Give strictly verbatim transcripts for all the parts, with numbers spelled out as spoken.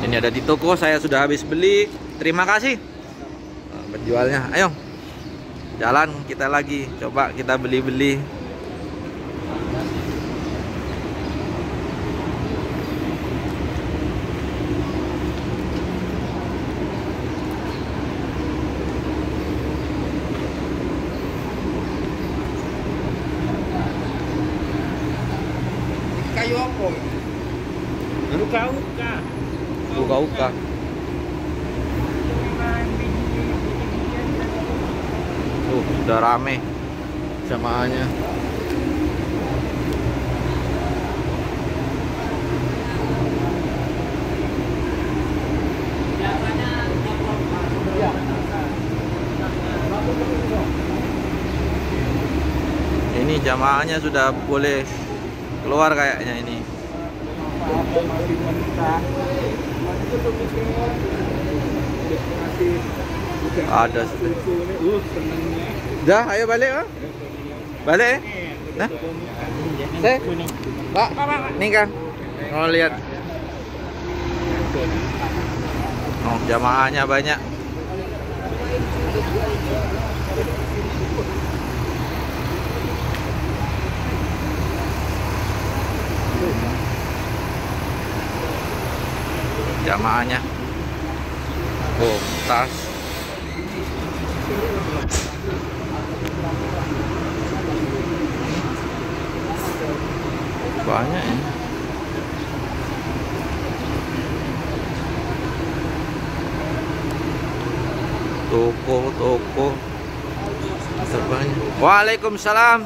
Ini ada di toko, saya sudah habis beli. Terima kasih penjualnya. Ayo jalan kita lagi, coba kita beli-beli. Kayu apa ini? Uka-uka. Uka-uka. Tuh, udah rame jamaahnya. Ini jamaahnya sudah boleh keluar kayaknya ini. Ada dah, ayo balik ah. Balik eh? Nah, saya Pak, nih Kang, mau lihat. Oh, jamaahnya banyak. Jamaahnya. Oh, tas. Banyak ya. Toko-toko banyak. Waalaikumsalam.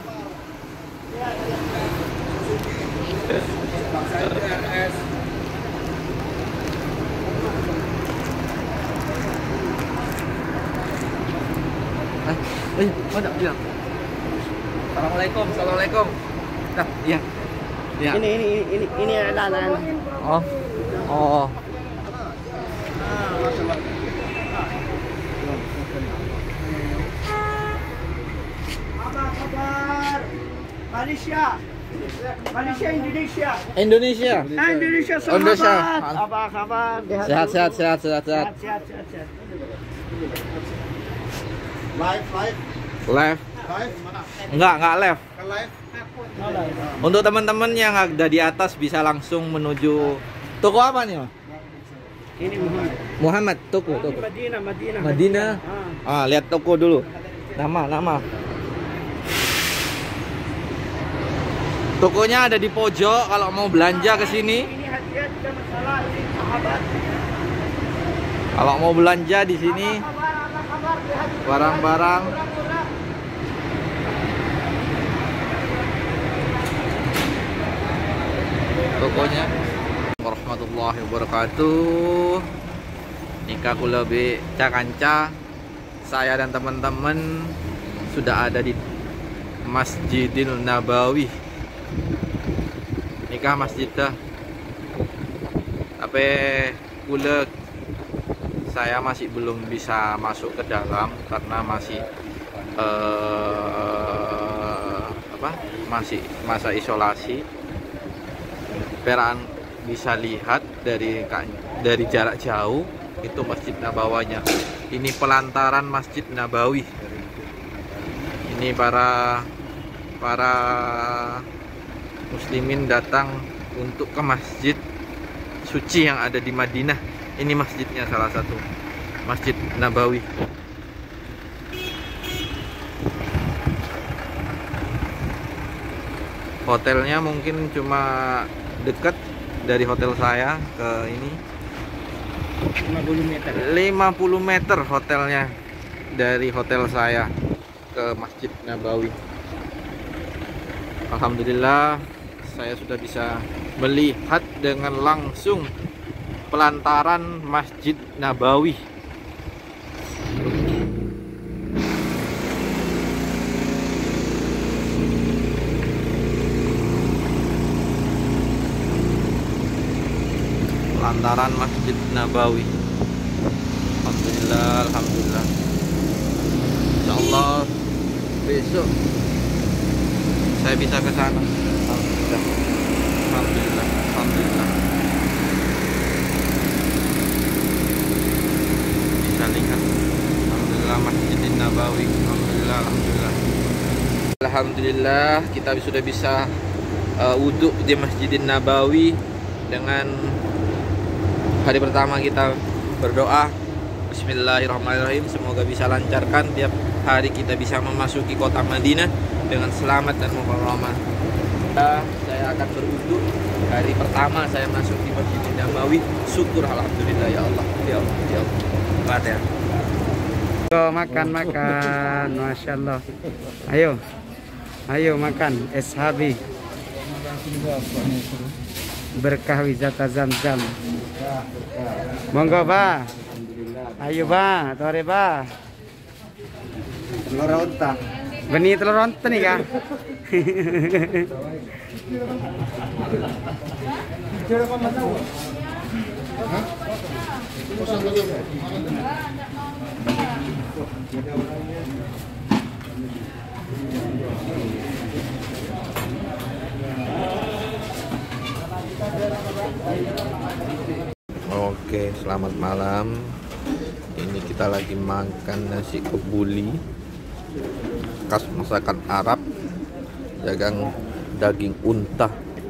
Eh, mana bilang? Assalamualaikum, assalamualaikum. Nah, iya. Ya. Ini ini ini ini ada anak. Oh. Oh. Apa kabar? Malaysia. Malaysia Indonesia. Indonesia. Indonesia sahabat. Indonesia. Apa kabar? Sehat, sehat, sehat, sehat, sehat. Sehat, sehat, sehat. Live, live. Live. Live mana? Enggak, enggak live. Kan live. Untuk teman-teman yang ada di atas bisa langsung menuju toko apa nih, Mas? Ini Muhammad. Muhammad, toko, toko. Madinah, Madinah. Madinah. Ah, lihat toko dulu. Nama, nama. Tokonya ada di pojok kalau mau belanja ke sini. Ini hadiah tidak masalah, ini sahabat. Kalau mau belanja di sini barang-barang tokonya. Warahmatullahi wabarakatuh. Nikah kula be cakanca. Saya dan teman-teman sudah ada di Masjidil Nabawi. Nikah masjid dah. Tapi kula saya masih belum bisa masuk ke dalam karena masih uh, apa? Masih masa isolasi. Peran bisa lihat dari dari jarak jauh itu Masjid Nabawanya. Ini pelantaran Masjid Nabawi. Ini para para muslimin datang untuk ke masjid suci yang ada di Madinah. Ini masjidnya salah satu, Masjid Nabawi. Hotelnya mungkin cuma dekat dari hotel saya ke ini lima puluh meter. lima puluh meter hotelnya dari hotel saya ke Masjid Nabawi. Alhamdulillah saya sudah bisa melihat dengan langsung pelantaran Masjid Nabawi. Pelantaran Masjid Nabawi. Alhamdulillah, alhamdulillah. Insyaallah besok saya bisa ke sana. Alhamdulillah. Alhamdulillah. Alhamdulillah. kembalikan. Alhamdulillah Masjidin Nabawi. Alhamdulillah, alhamdulillah. Alhamdulillah kita sudah bisa uh, wudhu di Masjidin Nabawi. Dengan hari pertama kita berdoa Bismillahirrahmanirrahim, semoga bisa lancarkan tiap hari kita bisa memasuki kota Madinah dengan selamat dan mukarramah. Saya akan berwudhu hari pertama saya masuk di Masjidin Nabawi. Syukur alhamdulillah ya Allah, ya Allah, ya Allah. Fatihah. Yo, makan makan, masya Allah. Ayo, ayo makan es habi. Berkah wisata Zam-Zam. Monggo ba. Ayo ba, tore ba. Telur onta. Beni telur onta nih kah? Oke, selamat malam. Ini kita lagi makan nasi kebuli khas masakan Arab, dagang daging unta.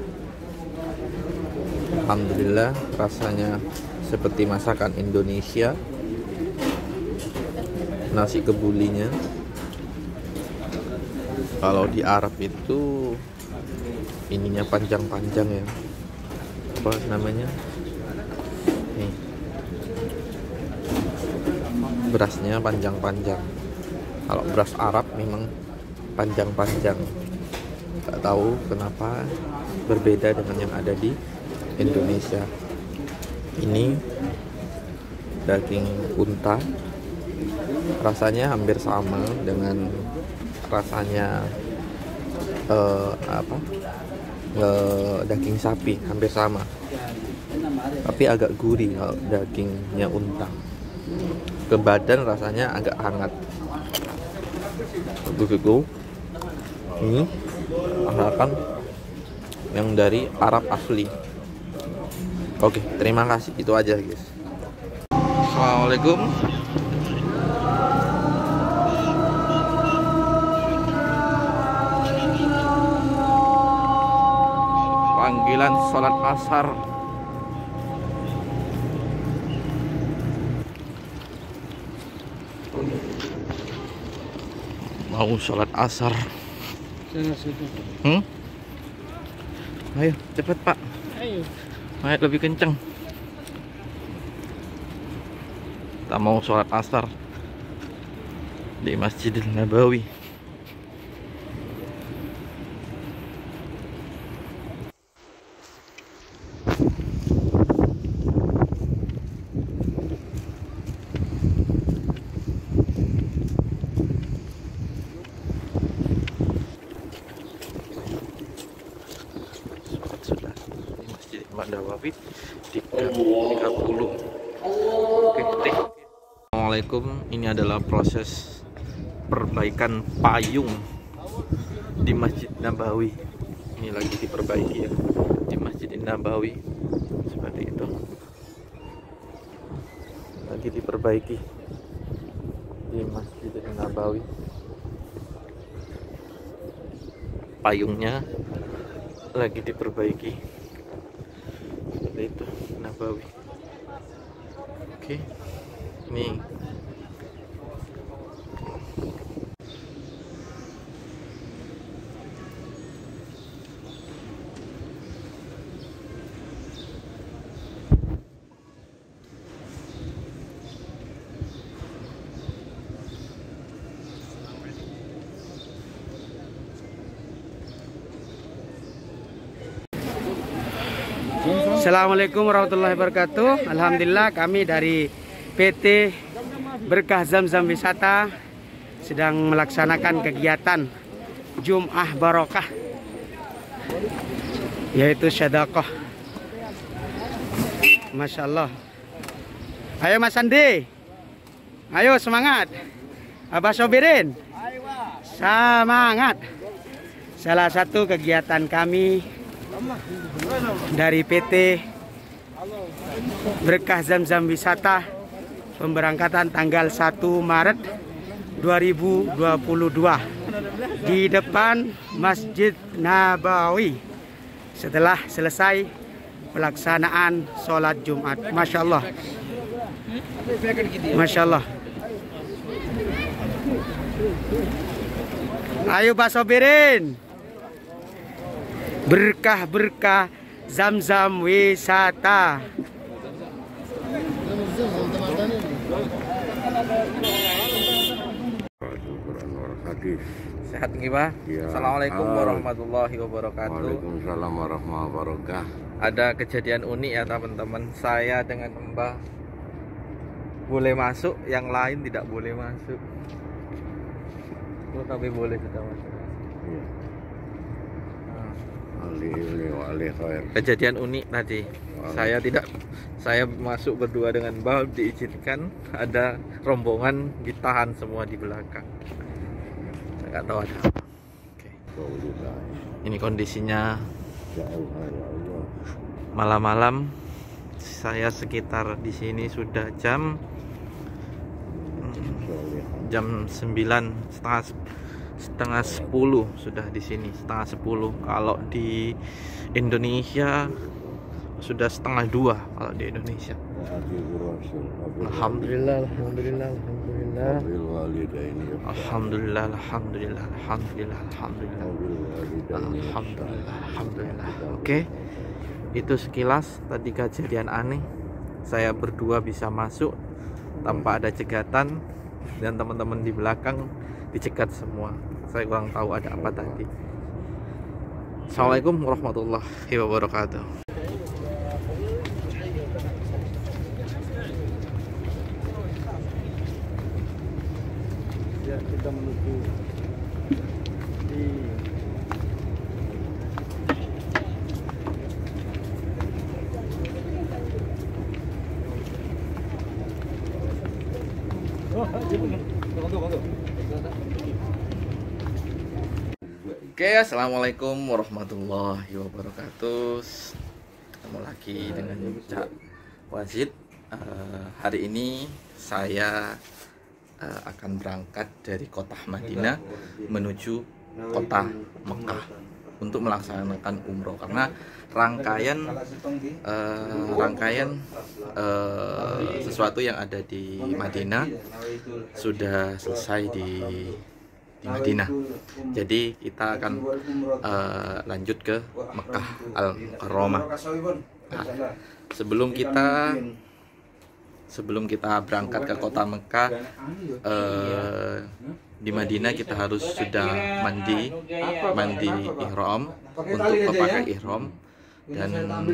Alhamdulillah rasanya seperti masakan Indonesia. Nasi kebulinya kalau di Arab itu ininya panjang-panjang ya, apa namanya, nih berasnya panjang-panjang. Kalau beras Arab memang panjang-panjang. Gak tahu kenapa berbeda dengan yang ada di Indonesia. Ini daging unta, rasanya hampir sama dengan rasanya eh, apa eh, daging sapi, hampir sama, tapi agak gurih kalau dagingnya unta. Ke badan rasanya agak hangat. Begitu. Ini masakan yang dari Arab asli. Oke, terima kasih. Itu aja guys. Assalamualaikum. Panggilan sholat asar. Mau sholat asar. Hmm? Ayo cepet pak. Ayo. Ayo lebih kenceng. Kita mau sholat asar di Masjidil Nabawi. Sudah di Masjid Nabawi di tiga puluh. Oke, okay. Assalamualaikum. Ini adalah proses perbaikan payung di Masjid Nabawi. Ini lagi diperbaiki ya di Masjid Nabawi, seperti itu. Lagi diperbaiki di Masjid Nabawi. Payungnya lagi diperbaiki, seperti itu Nabawi. Oke, ini Assalamualaikum warahmatullahi wabarakatuh. Alhamdulillah kami dari P T Berkah Zam-Zam Wisata sedang melaksanakan kegiatan Jum'ah Barokah, yaitu sedekah. Masya Allah. Ayo Mas Andi, ayo semangat. Abah Sobirin, semangat. Salah satu kegiatan kami dari P T Berkah Zam-Zam Wisata pemberangkatan tanggal satu Maret dua ribu dua puluh dua di depan Masjid Nabawi setelah selesai pelaksanaan sholat Jumat. Masya Allah, Masya Allah. Ayo Pak Sobirin, berkah-berkah Zam-Zam wisata. Sehat nggih, Pak? Ya. Assalamualaikum Ah. warahmatullahi wabarakatuh. Waalaikumsalam warahmatullahi wabarakatuh. Ada kejadian unik ya teman-teman. Saya dengan Mbah boleh masuk, yang lain tidak boleh masuk. Oh, tapi boleh sudah masuk. Iya. Nah, Ali ini wali khair. kejadian unik tadi. Saya tidak, saya masuk berdua dengan Mbah, diizinkan, ada rombongan ditahan semua di belakang. Saya nggak tahu ada apa. Oke. Ini kondisinya Ya Allah, ya Allah. malam-malam. Saya sekitar di sini sudah jam jam sembilan, setengah setengah sepuluh sudah di sini, setengah sepuluh. Kalau di Indonesia sudah setengah dua kalau di Indonesia. Alhamdulillah, alhamdulillah, alhamdulillah. Alhamdulillah, alhamdulillah, alhamdulillah, alhamdulillah. Alhamdulillah, alhamdulillah. Oke. Itu sekilas tadi kejadian aneh. Saya berdua bisa masuk tanpa ada cegatan dan teman-teman di belakang dicegat semua. Saya kurang tahu ada apa tadi. Assalamualaikum warahmatullahi wabarakatuh. Ya, kita menuju di Oke, assalamualaikum warahmatullahi wabarakatuh. Ketemu lagi dengan Cak Wazid. Uh, hari ini saya uh, akan berangkat dari kota Madinah menuju kota Mekah untuk melaksanakan umroh, karena rangkaian uh, rangkaian uh, sesuatu yang ada di Madinah sudah selesai di di Madinah. Jadi kita akan uh, lanjut ke Mekah Al-Mukarramah. Nah, sebelum kita sebelum kita berangkat ke kota Mekah, uh, di Madinah kita harus sudah mandi mandi ihram untuk memakai ihram dan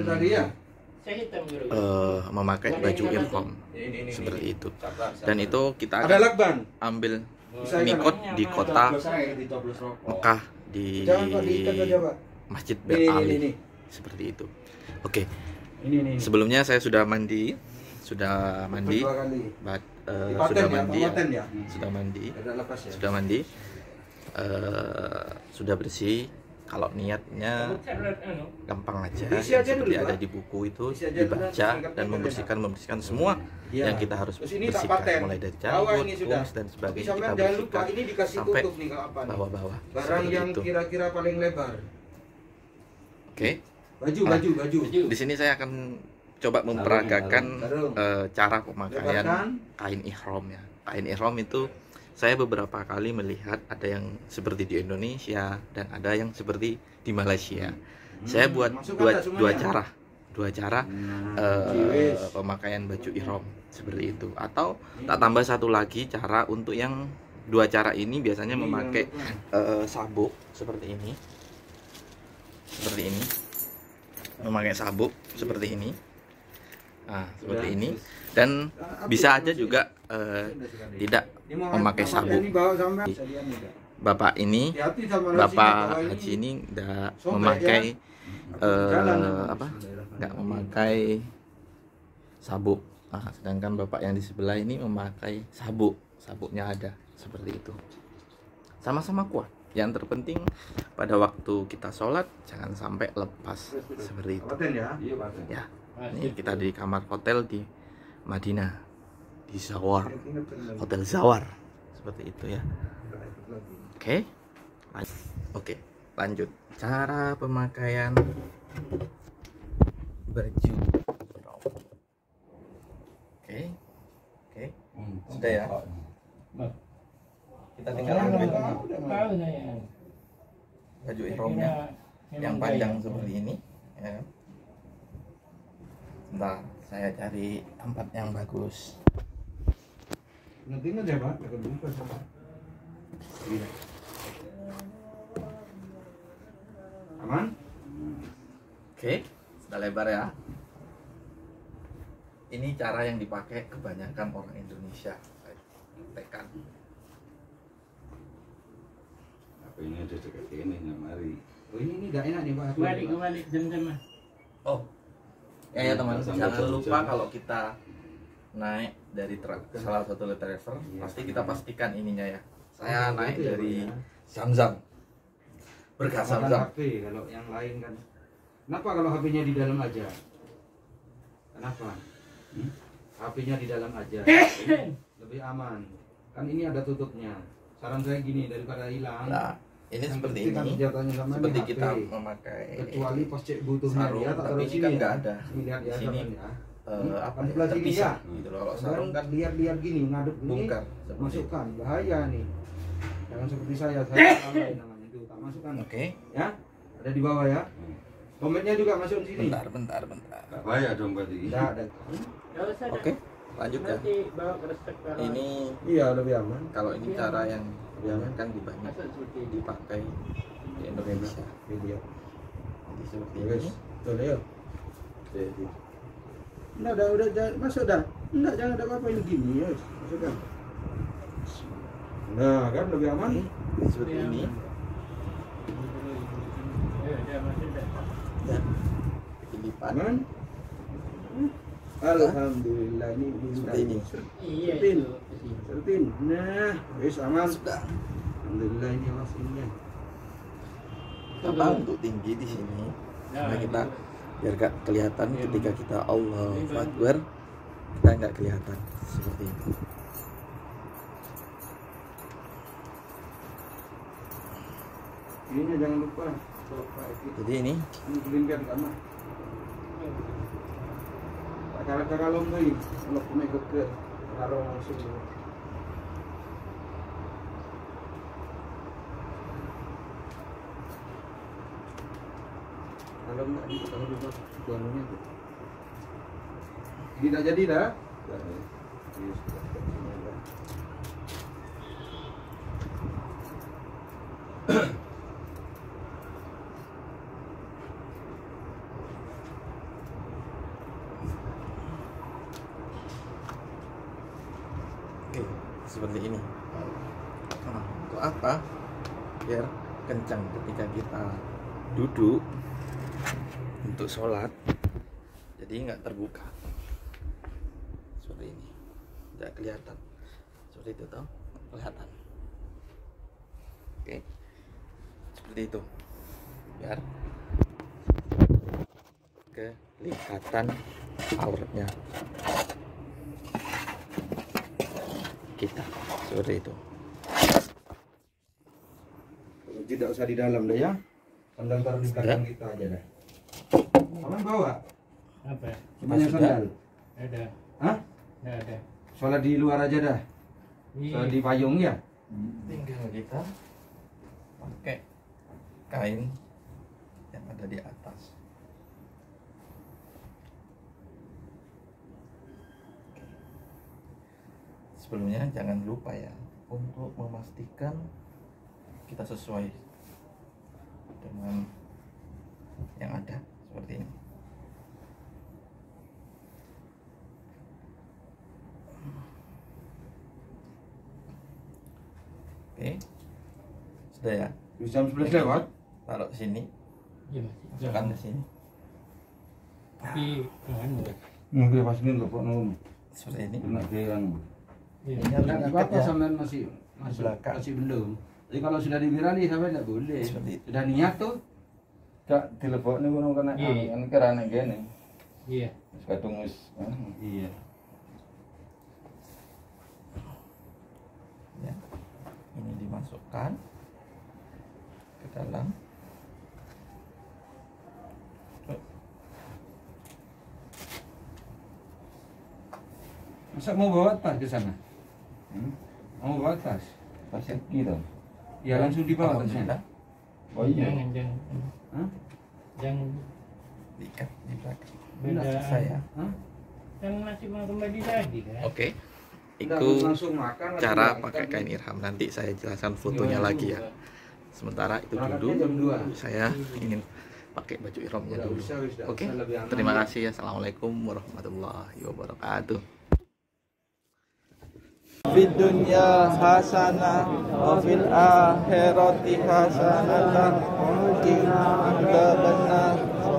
uh, memakai baju ihram seperti itu. Dan itu kita akan ambil mikot di kota Mekah di Masjid Bir Ali seperti itu. Oke. Sebelumnya saya sudah mandi, sudah mandi, bat, uh, sudah mandi, ya. sudah mandi, sudah mandi, uh, sudah bersih. Kalau niatnya gampang aja, yang seperti ada di buku itu dibaca dan membersihkan membersihkan semua yang kita harus bersihkan, mulai dari janggut, kumis dan sebagainya kita bersihkan sampai bawah-bawah. Barang yang itu. kira-kira paling lebar. Oke. Baju, Nah, baju, baju. Di sini saya akan coba memperagakan uh, cara pemakaian kain ihram ya. Kain ihram itu saya beberapa kali melihat ada yang seperti di Indonesia dan ada yang seperti di Malaysia. Hmm. Saya buat dua, dua cara, dua cara uh, pemakaian baju ihram seperti itu. Atau tak tambah satu lagi cara untuk yang dua cara ini biasanya memakai uh, sabuk seperti ini, seperti ini, memakai sabuk seperti ini. Nah, seperti ini, dan bisa aja juga uh, tidak memakai sabuk. Bapak ini, Bapak Haji ini tidak memakai uh, apa? Nggak memakai sabuk. Nah, sedangkan Bapak yang di sebelah ini memakai sabuk. Sabuknya ada seperti itu. Sama-sama kuat. Yang terpenting pada waktu kita sholat jangan sampai lepas seperti itu. Ya. Ini kita di kamar hotel di Madinah. di Zawar, Hotel Zawar, seperti itu ya. Oke, lanjut. Oke, lanjut. Cara pemakaian baju. Oke, oke, sudah ya. Kita tinggal ambil baju ihramnya yang panjang seperti ini. Ya. Sebentar, saya cari tempat yang bagus. Nanti aja Pak, akan buka sama. Aman? Oke, sudah lebar ya. Ini cara yang dipakai kebanyakan orang Indonesia. Saya tekan. Apa ini ada dekat ini nggak mari. Oh ini ini enggak enak nih Pak. Kembali kembali jam-jam. Oh, ya ya teman, Sampai jangan jam-jam. lupa kalau kita naik dari truk salah satu driver, pasti kita pastikan ininya ya. Saya Oh, naik gitu ya, dari Pak, ya. Zamzam, berkah Makan Zamzam. H P kalau yang lain kan. Kenapa kalau H P-nya di dalam aja? Kenapa? Hmm? H P-nya di dalam aja. Lebih aman. Kan ini ada tutupnya. Saran saya gini, daripada hilang. Nah, ini yang seperti penting kan ini, senjatanya sama ini seperti H P. kita memakai Kecuali pas cek butuhnya sarung, dia tak tapi taruh ini sini kan ya. nggak ada. Ini lihat Di ya, sini, sarung ya. eh, apa Kan ya, sebelah sini terpisah ya. gitu loh. Kalau Sarung sarung kan lihat-lihat gini, ngadep ini. bongkar seperti Masukkan, bahaya nih. Jangan seperti saya, saya lalai namanya itu. Tak masukkan. Oke, Ya, ada di bawah ya. Dompetnya juga masuk di sini. bentar, bentar, bentar. Nggak bahaya dong berarti. Tidak ada. Enggak usah. Oke, lanjut ya. Nanti bawa ke resep. Ini Iya, lebih aman. kalau ini cara yang Iya. kan di banyak Masa seperti ini. dipakai di Indonesia. Video. Jadi seperti Guys, ini. tuh Leo. Enggak, udah, udah, jangan, masuk dah. Enggak, jangan ada apa-apa ini gini ya. Masukkan. Nah, kan lebih aman. Seperti ini. Ya, ya, masih dah. Dan dilipat. Aman. Alhamdulillah ini Seperti ini. Iya. Sertin. itu. Sertin. Nah, wis aman. Sudah. Alhamdulillah ini awas ini. Apa untuk tinggi di sini? Ya, Karena kita itu. biar gak kelihatan Iya. ketika kita Allahu Akbar, kita nggak kelihatan seperti ini. Ininya jangan lupa. Kalau Pak Eki, Jadi ini ini kelimpian kamar. Tak cara-cara lombai. Kalau punya ke ke taruh langsung. Kalau enggak di kalau lupa tuannya tuh. Ini tak jadi dah. Oke, seperti ini. Nah, untuk apa? Biar kencang ketika kita duduk untuk sholat, jadi nggak terbuka seperti ini, nggak kelihatan seperti itu, toh kelihatan. Oke, seperti itu, biar kelihatan auratnya kita seperti itu. Tidak usah di dalam deh ya. Sandal taruh di belakang kita aja dah. Aman bawa? Apa ya? Cuma yang Sudah. sandal. Ada. Hah? Ada, ada. Sholat di luar aja dah. Sholat di payung ya. Tinggal kita pakai kain yang ada di atas. Sebelumnya jangan lupa ya untuk memastikan kita sesuai dengan yang ada seperti ini. Oke, sudah ya. Jam sebelas lewat. Taruh sini, Iya, masih. masukkan ke sini. Tapi kan Mungkin pas ini nggak nunggu. Seperti ini. Kena yang. iya. Ini harus Nggak diikat apa-apa ya. sampean masih masih Belakang. masih belum. Jadi kalau sudah dibirani sampai nggak boleh. Seperti itu. Sudah niat tuh. Kak telepon nih gunung kena Iya. kan kerana gini. Iya. Kadung wis. Iya. tekan ke dalam. Masa mau bawa tas ke sana? Hmm? Mau bawa tas? Pasien gitu. Ya langsung dibawa ke sana. Oh iya. Jangan, jangan. Hah? Jangan Diikat di belakang. beda. Saya. Hah? Kan masih mau kembali lagi kan? Oke. Nggak, Itu langsung makan, langsung cara makan. pakai kain ihram. Nanti saya jelaskan fotonya Dua lagi ya. dua. Sementara itu Berangkatnya dulu jam dua. saya ingin pakai baju ihramnya Udah, dulu. bisa, bisa. Oke. Bisa lebih aman. Terima kasih ya. Assalamualaikum warahmatullahi wabarakatuh. Fid dunya hasanah wa fil akhirati hasanah wa qina adzabannar.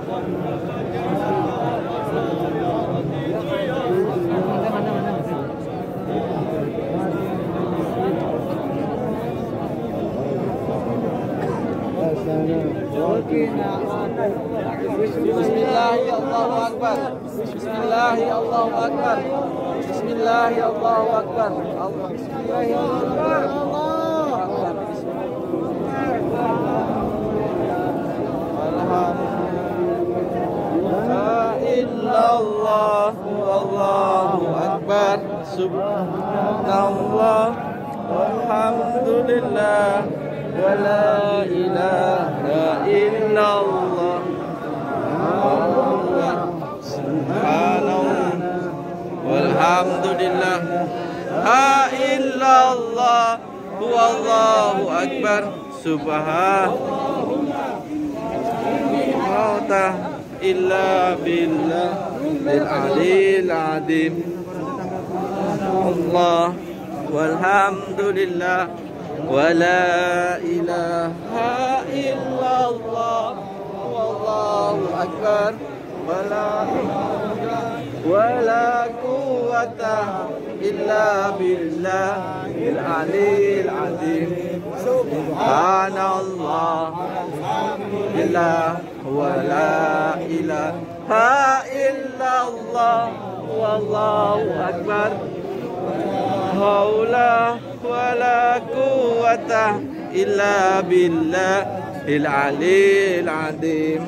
Bismillahi Allahu Akbar. Bismillahi Allahu Akbar. Bismillahi Allahu Akbar. Allah Bismillahi Allahu Akbar. La illallah wallahu akbar. Subhanallah walhamdulillah wa la ilaha illallah. Subhanallah walhamdulillah la illallah wallahu akbar. Subhanallah illa billah lil alil adim. Allah walhamdulillah wa la ilaha illallah wallahu akbar wa la wa la quwwata illa billahil aliyil azim. Subhanallah illallah wa la ilaha illallah wallahu akbar. Haula wala quwwata illa billahil aliyil azim.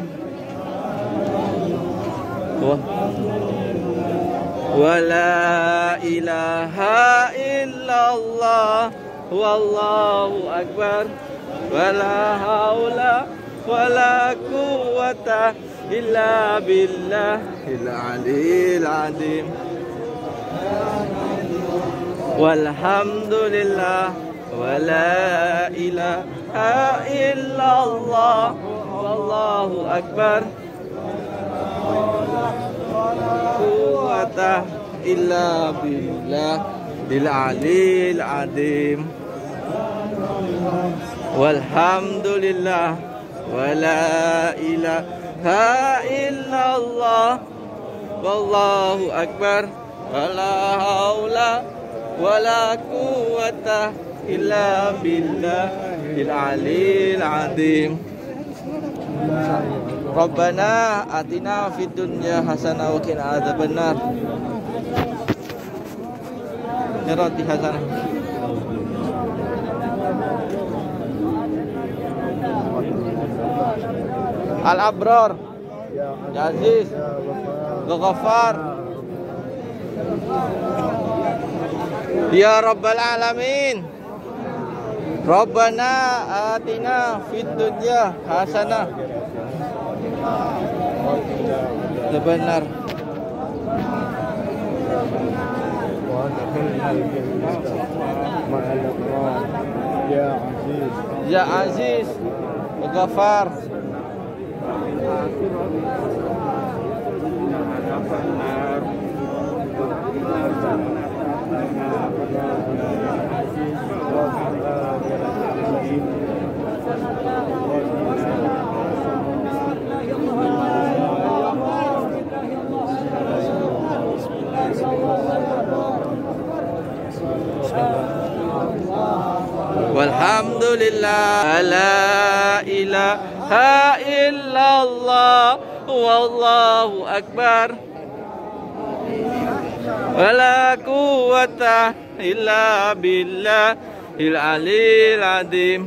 Wala ilaha illallah wallahu akbar. Wala haula wala quwwata illa billahil aliyil azim. Walhamdulillah wala ilaha illallah wallahu akbar. Quwwata illa billah lil alil azim. Walhamdulillah wala ilaha illallah wallahu akbar. Wala haula wala quwwata illa billahil aliyil azim. Rabbana atina fid dunya hasanah wa qina adzabannar. Akhirati hasanah. Al-Abrar Ya Aziz Ya Ghaffar Ya Rabbal Alamin. Rabbana atina fid dunya hasanah. Benar. Ya Aziz Ya Ghaffar. Walhamdulillah la ilaha illallah wallahu akbar. Wala quwwata illa billah العلي العظيم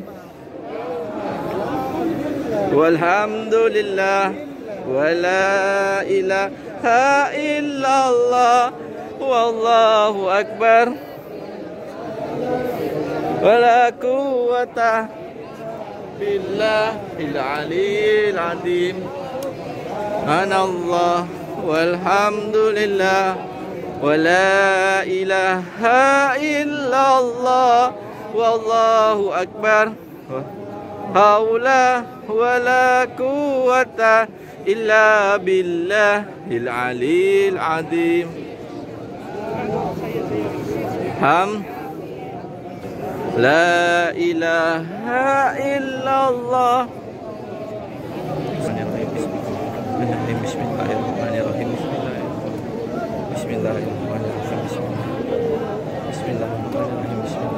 والحمد لله ولا إله إلا الله والله أكبر ولا قوة بالله العلي العظيم أنا الله والحمد لله ولا إله إلا الله والله أكبر حول ولا قوة إلا بالله العلي العظيم هم لا إله إلا الله بسم الله الرحمن الرحيم بسم الله الرحمن الرحيم بسم الله الرحمن الرحيم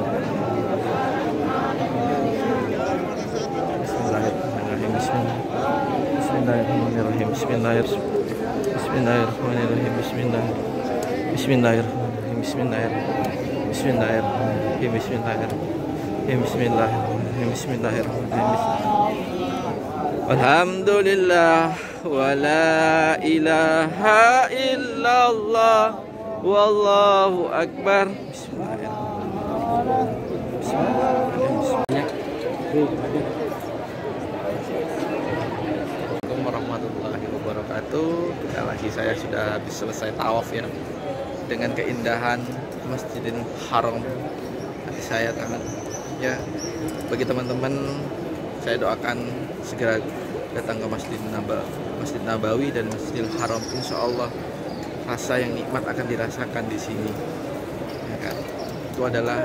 بسم الله الرحمن الرحيم بسم الله الرحمن الرحيم بسم الله بسم الله الرحمن الرحيم بسم الله بسم الله الرحمن الرحيم بسم الله بسم الله الرحمن بسم الله بسم الله بسم الله الرحمن الحمد لله ولا إله إلا الله والله أكبر بسم الله Assalamualaikum warahmatullahi wabarakatuh. Kita lagi, saya sudah habis selesai tawaf ya, dengan keindahan Masjidil Haram. Nanti saya tangan ya, bagi teman-teman saya doakan segera datang ke Masjid Nabawi, Masjid Nabawi dan Masjidil Haram. Insya Allah rasa yang nikmat akan dirasakan di sini. Ya kan? Itu adalah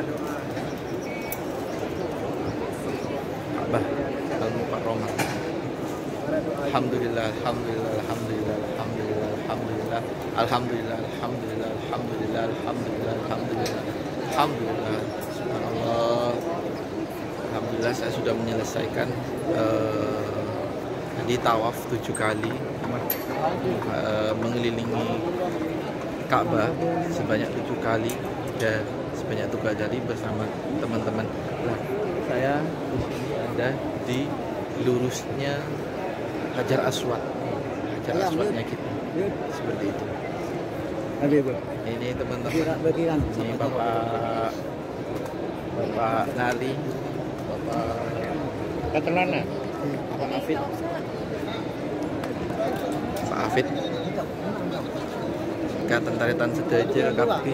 Ka'bah Al-Mukarramah. Alhamdulillah, alhamdulillah, alhamdulillah, alhamdulillah, alhamdulillah, alhamdulillah, alhamdulillah, alhamdulillah, alhamdulillah, alhamdulillah, alhamdulillah, subhanallah. Alhamdulillah saya sudah menyelesaikan uh, di tawaf tujuh kali, uh, mengelilingi Ka'bah sebanyak tujuh kali dan sebanyak tujuh kali bersama teman-teman. Nah, saya di sini ada di lurusnya Hajar Aswad, Hajar Aswadnya kita, seperti itu. Ini teman-teman, ini Bapak Bapak Nali, Bapak Katalana, Bapak Afid, Pak Afid, Tentaritan Sedaja Kapi,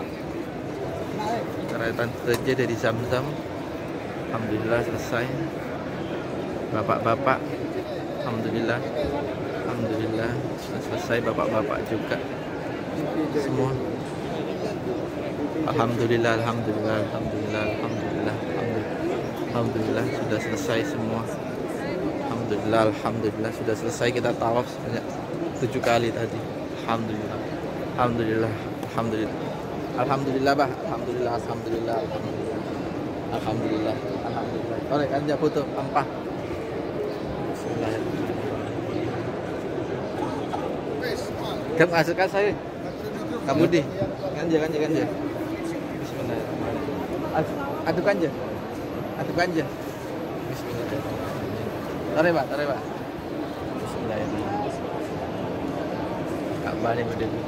Tentaritan Sedaja dari Zam-Zam. Alhamdulillah selesai. Bapak-bapak, alhamdulillah, alhamdulillah sudah selesai. Bapak-bapak juga semua. Alhamdulillah, alhamdulillah, alhamdulillah, alhamdulillah, alhamdulillah, alhamdulillah sudah selesai semua. Alhamdulillah, alhamdulillah sudah selesai. Kita tawaf sebanyak tujuh kali tadi. Alhamdulillah, alhamdulillah, alhamdulillah, alhamdulillah, bah, alhamdulillah, alhamdulillah, alhamdulillah, alhamdulillah, alhamdulillah. Oleh kan ya foto ampah. Kamu hasilkan saya, kamu di, kan jangan jangan jangan. Bismillahirrahmanirrahim. Aduk aja, aduk aja. Bismillahirrahmanirrahim. Tarik pak, tarik pak. Bismillahirrahmanirrahim. Ka'bah ini berdiri.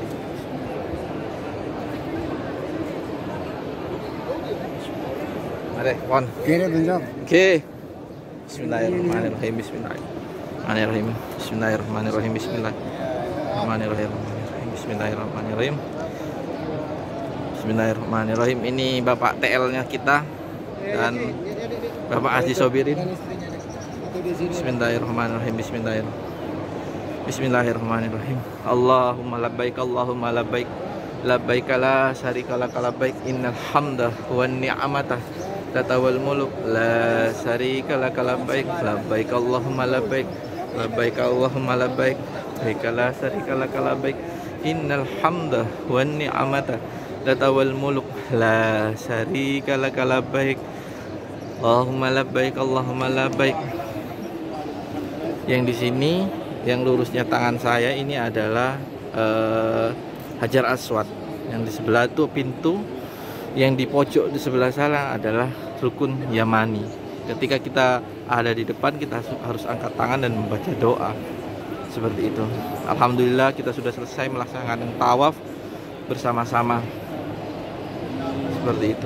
Mari, pon. Kira benjok. Oke. Bismillahirrahmanirrahim. Bismillahirrahmanirrahim. Bismillahirrahmanirrahim. Bismillahirrahmanirrahim. Bismillahirrahmanirrahim. Bismillahirrahmanirrahim. Ini Bapak T L-nya kita dan Bapak Aziz Sobirin. Bismillahirrahmanirrahim. Bismillahirrahmanirrahim. Bismillahirrahmanirrahim. Allahumma labbaik, Allahumma labbaik. Labbaik la syarika lak labbaik. Innal hamda wan ni'mata tatawal muluk la syarika lak labbaik. Labbaik Allahumma labbaik. Labbaik Allahumma labbaik. Labbaik la syarika lak labbaik. Innal hamda wan ni'mata tatawal muluk la syarika lak labbaik. Allahumma labbaik, Allahumma labbaik. Yang di sini, yang lurusnya tangan saya ini adalah uh, Hajar Aswad. Yang di sebelah itu pintu, yang di pojok di sebelah sana adalah rukun Yamani. Ketika kita ada di depan, kita harus angkat tangan dan membaca doa. Seperti itu. Alhamdulillah kita sudah selesai melaksanakan tawaf bersama-sama. Seperti itu.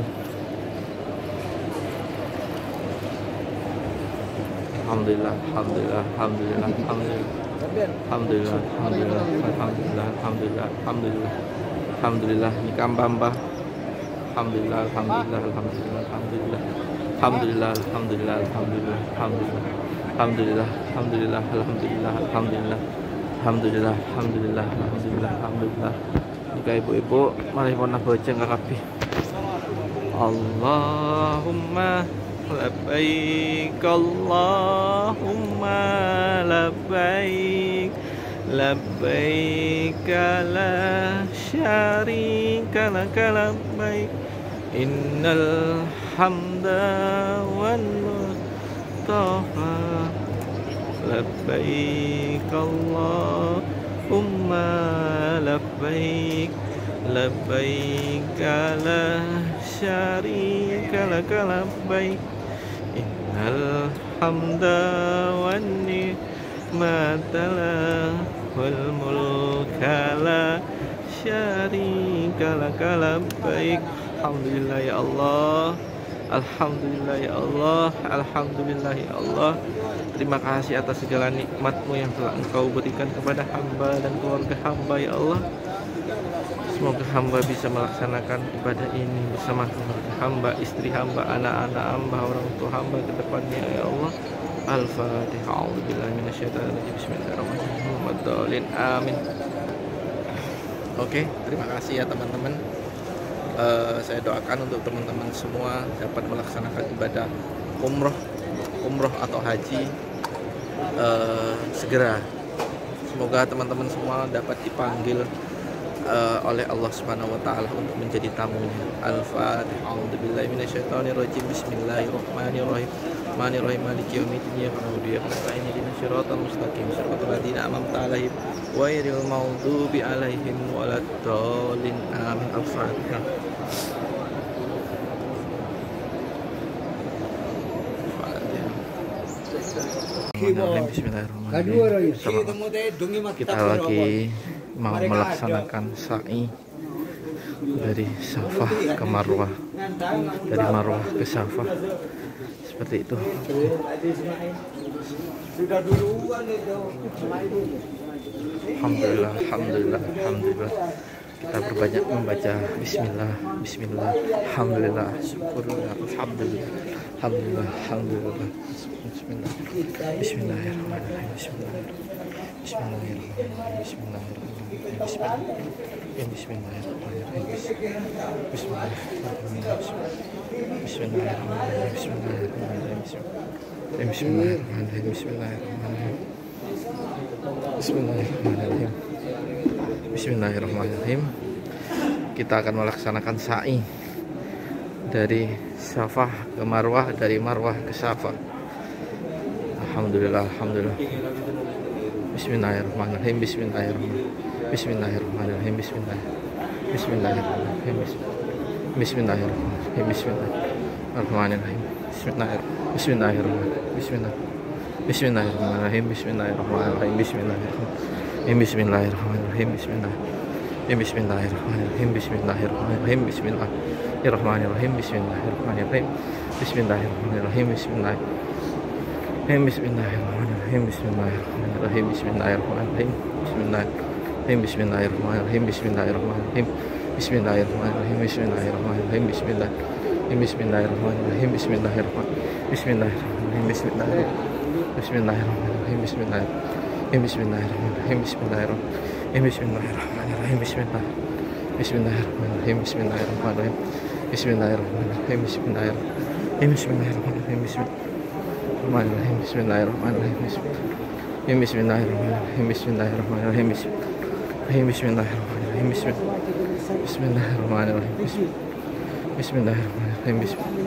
Alhamdulillah, alhamdulillah, alhamdulillah, alhamdulillah. Alhamdulillah, alhamdulillah, alhamdulillah, alhamdulillah, alhamdulillah. Alhamdulillah, ini kambamba. Alhamdulillah, alhamdulillah, alhamdulillah, alhamdulillah. Alhamdulillah, alhamdulillah, alhamdulillah, alhamdulillah. Alhamdulillah, alhamdulillah, alhamdulillah, alhamdulillah. Alhamdulillah, alhamdulillah, alhamdulillah, alhamdulillah. Jika ibu-ibu, mari pernah baca kabeh. Allahumma labbaik, Allahumma labbaik, labbaik la syarika lak labbaik, innal hamda wan mustafa, labbaik Allahumma labbaik, labbaik la syarika lak labbaik, innal hamda wan ni'mata wal mulka la syarika lak labbaik. Alhamdulillah ya Allah, alhamdulillah ya Allah, alhamdulillah ya Allah. Terima kasih atas segala nikmat-Mu yang telah Engkau berikan kepada hamba dan keluarga hamba ya Allah. Semoga hamba bisa melaksanakan ibadah ini bersama keluarga hamba, istri hamba, anak-anak hamba, orang tua hamba ke depannya ya Allah. Al-Fatihah. A'udzubillahi minasyaitonirrajim. Bismillahirrahmanirrahim. Amin. Oke, terima kasih ya teman-teman. Uh, saya doakan untuk teman-teman semua dapat melaksanakan ibadah umroh, umroh atau haji uh, segera. Semoga teman-teman semua dapat dipanggil Uh, oleh Allah Subhanahu wa taala untuk menjadi tamunya. Al-Fatihah. A'udzubillahi minasyaitonirrajim. Bismillahirrahmanirrahim. Bismillahirrahmanirrahim. Maliki yaumiddin. Iyyaka na'budu wa iyyaka nasta'in. Ihdinas siratal mustaqim. Siratal ladzina an'amta 'alaihim ghairil maghdubi 'alaihim waladdallin. Amin. Al-Fatihah. Bismillahirrahmanirrahim. Kita lagi mau melaksanakan sa'i dari Safah ke Marwah, dari Marwah ke Safah, seperti itu. Alhamdulillah, alhamdulillah, alhamdulillah. Kita berbanyak membaca Bismillah, Bismillah, Alhamdulillah, Syukurullah, Alhamdulillah, Alhamdulillah, Alhamdulillah. Bismillah, Bismillahirrahmanirrahim, Bismillahirrahmanirrahim, Bismillahirrahmanirrahim, Bismillahirrahmanirrahim. Bismillahirrahmanirrahim. Bismillahirrahmanirrahim. Bismillahirrahmanirrahim. Bismillahirrahmanirrahim. Bismillahirrahmanirrahim. Bismillahirrahmanirrahim. Kita akan melaksanakan sa'i dari Safah ke Marwah, dari Marwah ke Safah. Alhamdulillah, alhamdulillah. Bismillahirrahmanirrahim. Bismillahirrahmanirrahim. Bismillahirrahmanirrahim. Bismillah. Bismillahirrahmanirrahim. Bismillahirrahmanirrahim. Bismillahirrahmanirrahim. Bismillahirrahmanirrahim. Bismillah. Bismillahirrahmanirrahim. Bismillahirrahmanirrahim. Bismillahirrahmanirrahim. Bismillahirrahmanirrahim. Bismillah. Bismillahirrahmanirrahim. Bismillahirrahmanirrahim. Bismillahirrahmanirrahim. Bismillahirrahmanirrahim. Bismillahirrahmanirrahim. Bismillah. Bismillahirrahmanirrahim. Bismillahirrahmanirrahim. Bismillahirrahmanirrahim. Bismillahirrahmanirrahim. Bismillahirrahmanirrahim. Bismillahirrahmanirrahim. Bismillahirrahmanirrahim. Bismillahirrahmanirrahim. Bismillah. Bismillahirrahmanirrahim. Bismillahirrahmanirrahim. Bismillahirrahmanirrahim. Bismillahirrahmanirrahim. Bismillahirrahmanirrahim. Bismillahirrahmanirrahim. Bismillahirrahmanirrahim. Bismillah. Bismillahirrahmanirrahim. Bismillahirrahmanirrahim. Bismillahirrahmanirrahim. Bismillahirrahmanirrahim. Bismillahirrahmanirrahim. Bismillahirrahmanirrahim. Bismillahirrahmanirrahim. Bismillahirrahmanirrahim. Bismillahirrahmanirrahim. Bismillahirrahmanirrahim. Bismillahirrahmanirrahim. Bismillahirrahmanirrahim.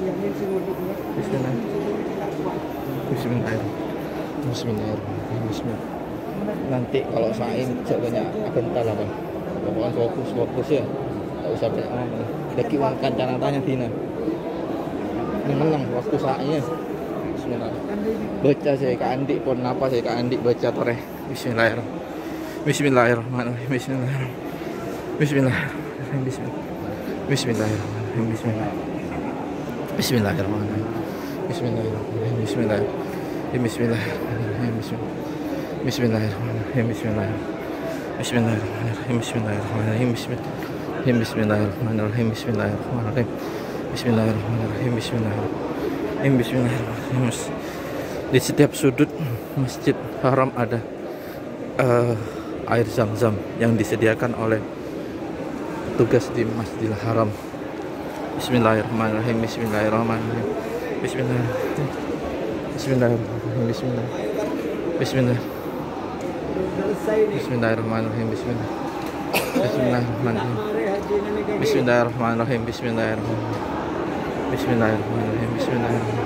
Bismillahirrahmanirrahim. Bismillahirrahmanirrahim. Nanti kalau sain jawabnya akan tahu apa. Pokoknya fokus fokus ya. Tak usah banyak ngomong. Daki uang kancana tanya Dina. Ini menang waktu saatnya. Bismillah. Baca saya ke Andik pun apa saya ke Andik baca tore. Bismillahirrahmanirrahim. Bismillahirrahmanirrahim. Bismillahirrahmanirrahim. Bismillahirrahmanirrahim. Bismillahirrahmanirrahim. Bismillahirrahmanirrahim. Bismillahirrahmanirrahim. Bismillahirrahmanirrahim. Bismillahirrahmanirrahim. Bismillahirrahmanirrahim. Bismillahirrahmanirrahim. Bismillahirrahmanirrahim. Bismillahirrahmanirrahim. Bismillahirrahmanirrahim. Bismillahirrahmanirrahim. Bismillahirrahmanirrahim. Bismillahirrahmanirrahim. Bismillahirrahmanirrahim. Di setiap sudut Masjid Haram ada uh, air zam-zam yang disediakan oleh tugas di Masjidil Haram. Bismillahirrahmanirrahim. Bismillahirrahmanirrahim. Bismillahirrahmanirrahim. Bismillahirrahmanirrahim. Bismillah. Bismillah. Bismillahirrahmanirrahim. Bismillah. Bismillahirrahmanirrahim. Bismillahirrahmanirrahim. Bismillahirrahmanirrahim. Bismillahirrahmanirrahim. Bismillahirrahmanirrahim.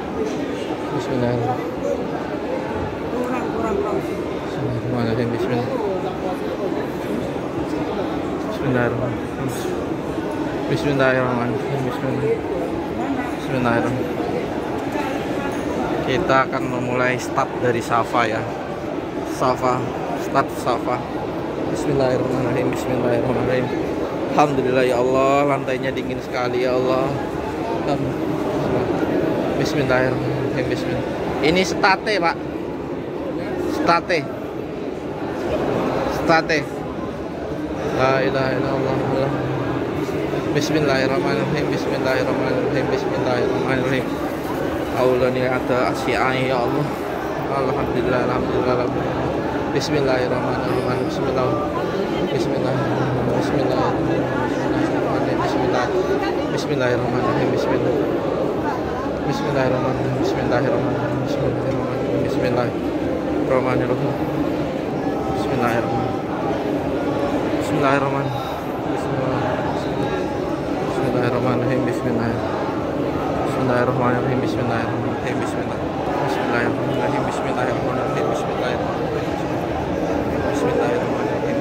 Bismillahirrahmanirrahim. Bismillah. Bismillahirrahmanirrahim. Bismillahirrahmanirrahim. Bismillah. Bismillahirrahmanirrahim. Kita akan memulai start dari Safa ya. Safa, start Safa. Bismillahirrahmanirrahim. Bismillahirrahmanirrahim. Alhamdulillah ya Allah, lantainya dingin sekali ya Allah. Bismillahirrahmanirrahim. Bismillah. Ini state, Pak. State. State. La ilaha illallah. Bismillahirrahmanirrahim. Bismillahirrahmanirrahim. Bismillahirrahmanirrahim. Aulani ata asyai ya Allah. Alhamdulillah, alhamdulillah, alhamdulillah. Bismillahirrahmanirrahim. Bismillah. Bismillahirrahmanirrahim. Bismillahirrahmanirrahim. Bismillah. Bismillahirrahmanirrahim. Bismillah. Bismillahirrahmanirrahim. Bismillahirrahmanirrahim. Bismillahirrahmanirrahim. Bismillahirrahmanirrahim. Bismillahirrahmanirrahim. Bismillahirrahmanirrahim. Bismillahirrahmanirrahim. Bismillahirrahmanirrahim. Bismillahirrahmanirrahim. Bismillahirrahmanirrahim. Bismillah. Bismillahirrahmanirrahim. Bismillahirrahmanirrahim. Bismillahirrahmanirrahim.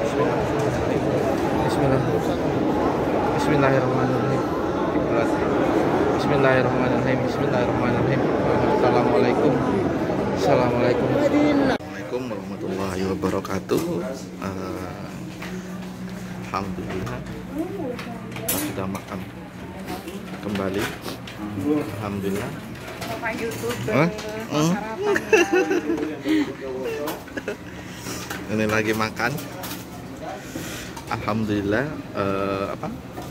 Bismillahirrahmanirrahim. Bismillahirrahmanirrahim. Bismillahirrahmanirrahim. Bismillahirrahmanirrahim. Assalamualaikum. Assalamualaikum. Assalamualaikum warahmatullahi wabarakatuh. Uh, Alhamdulillah kita sudah makan kembali. Alhamdulillah. Bapak YouTuber. Huh? Hmm? Ini lagi makan. Alhamdulillah. Uh, apa?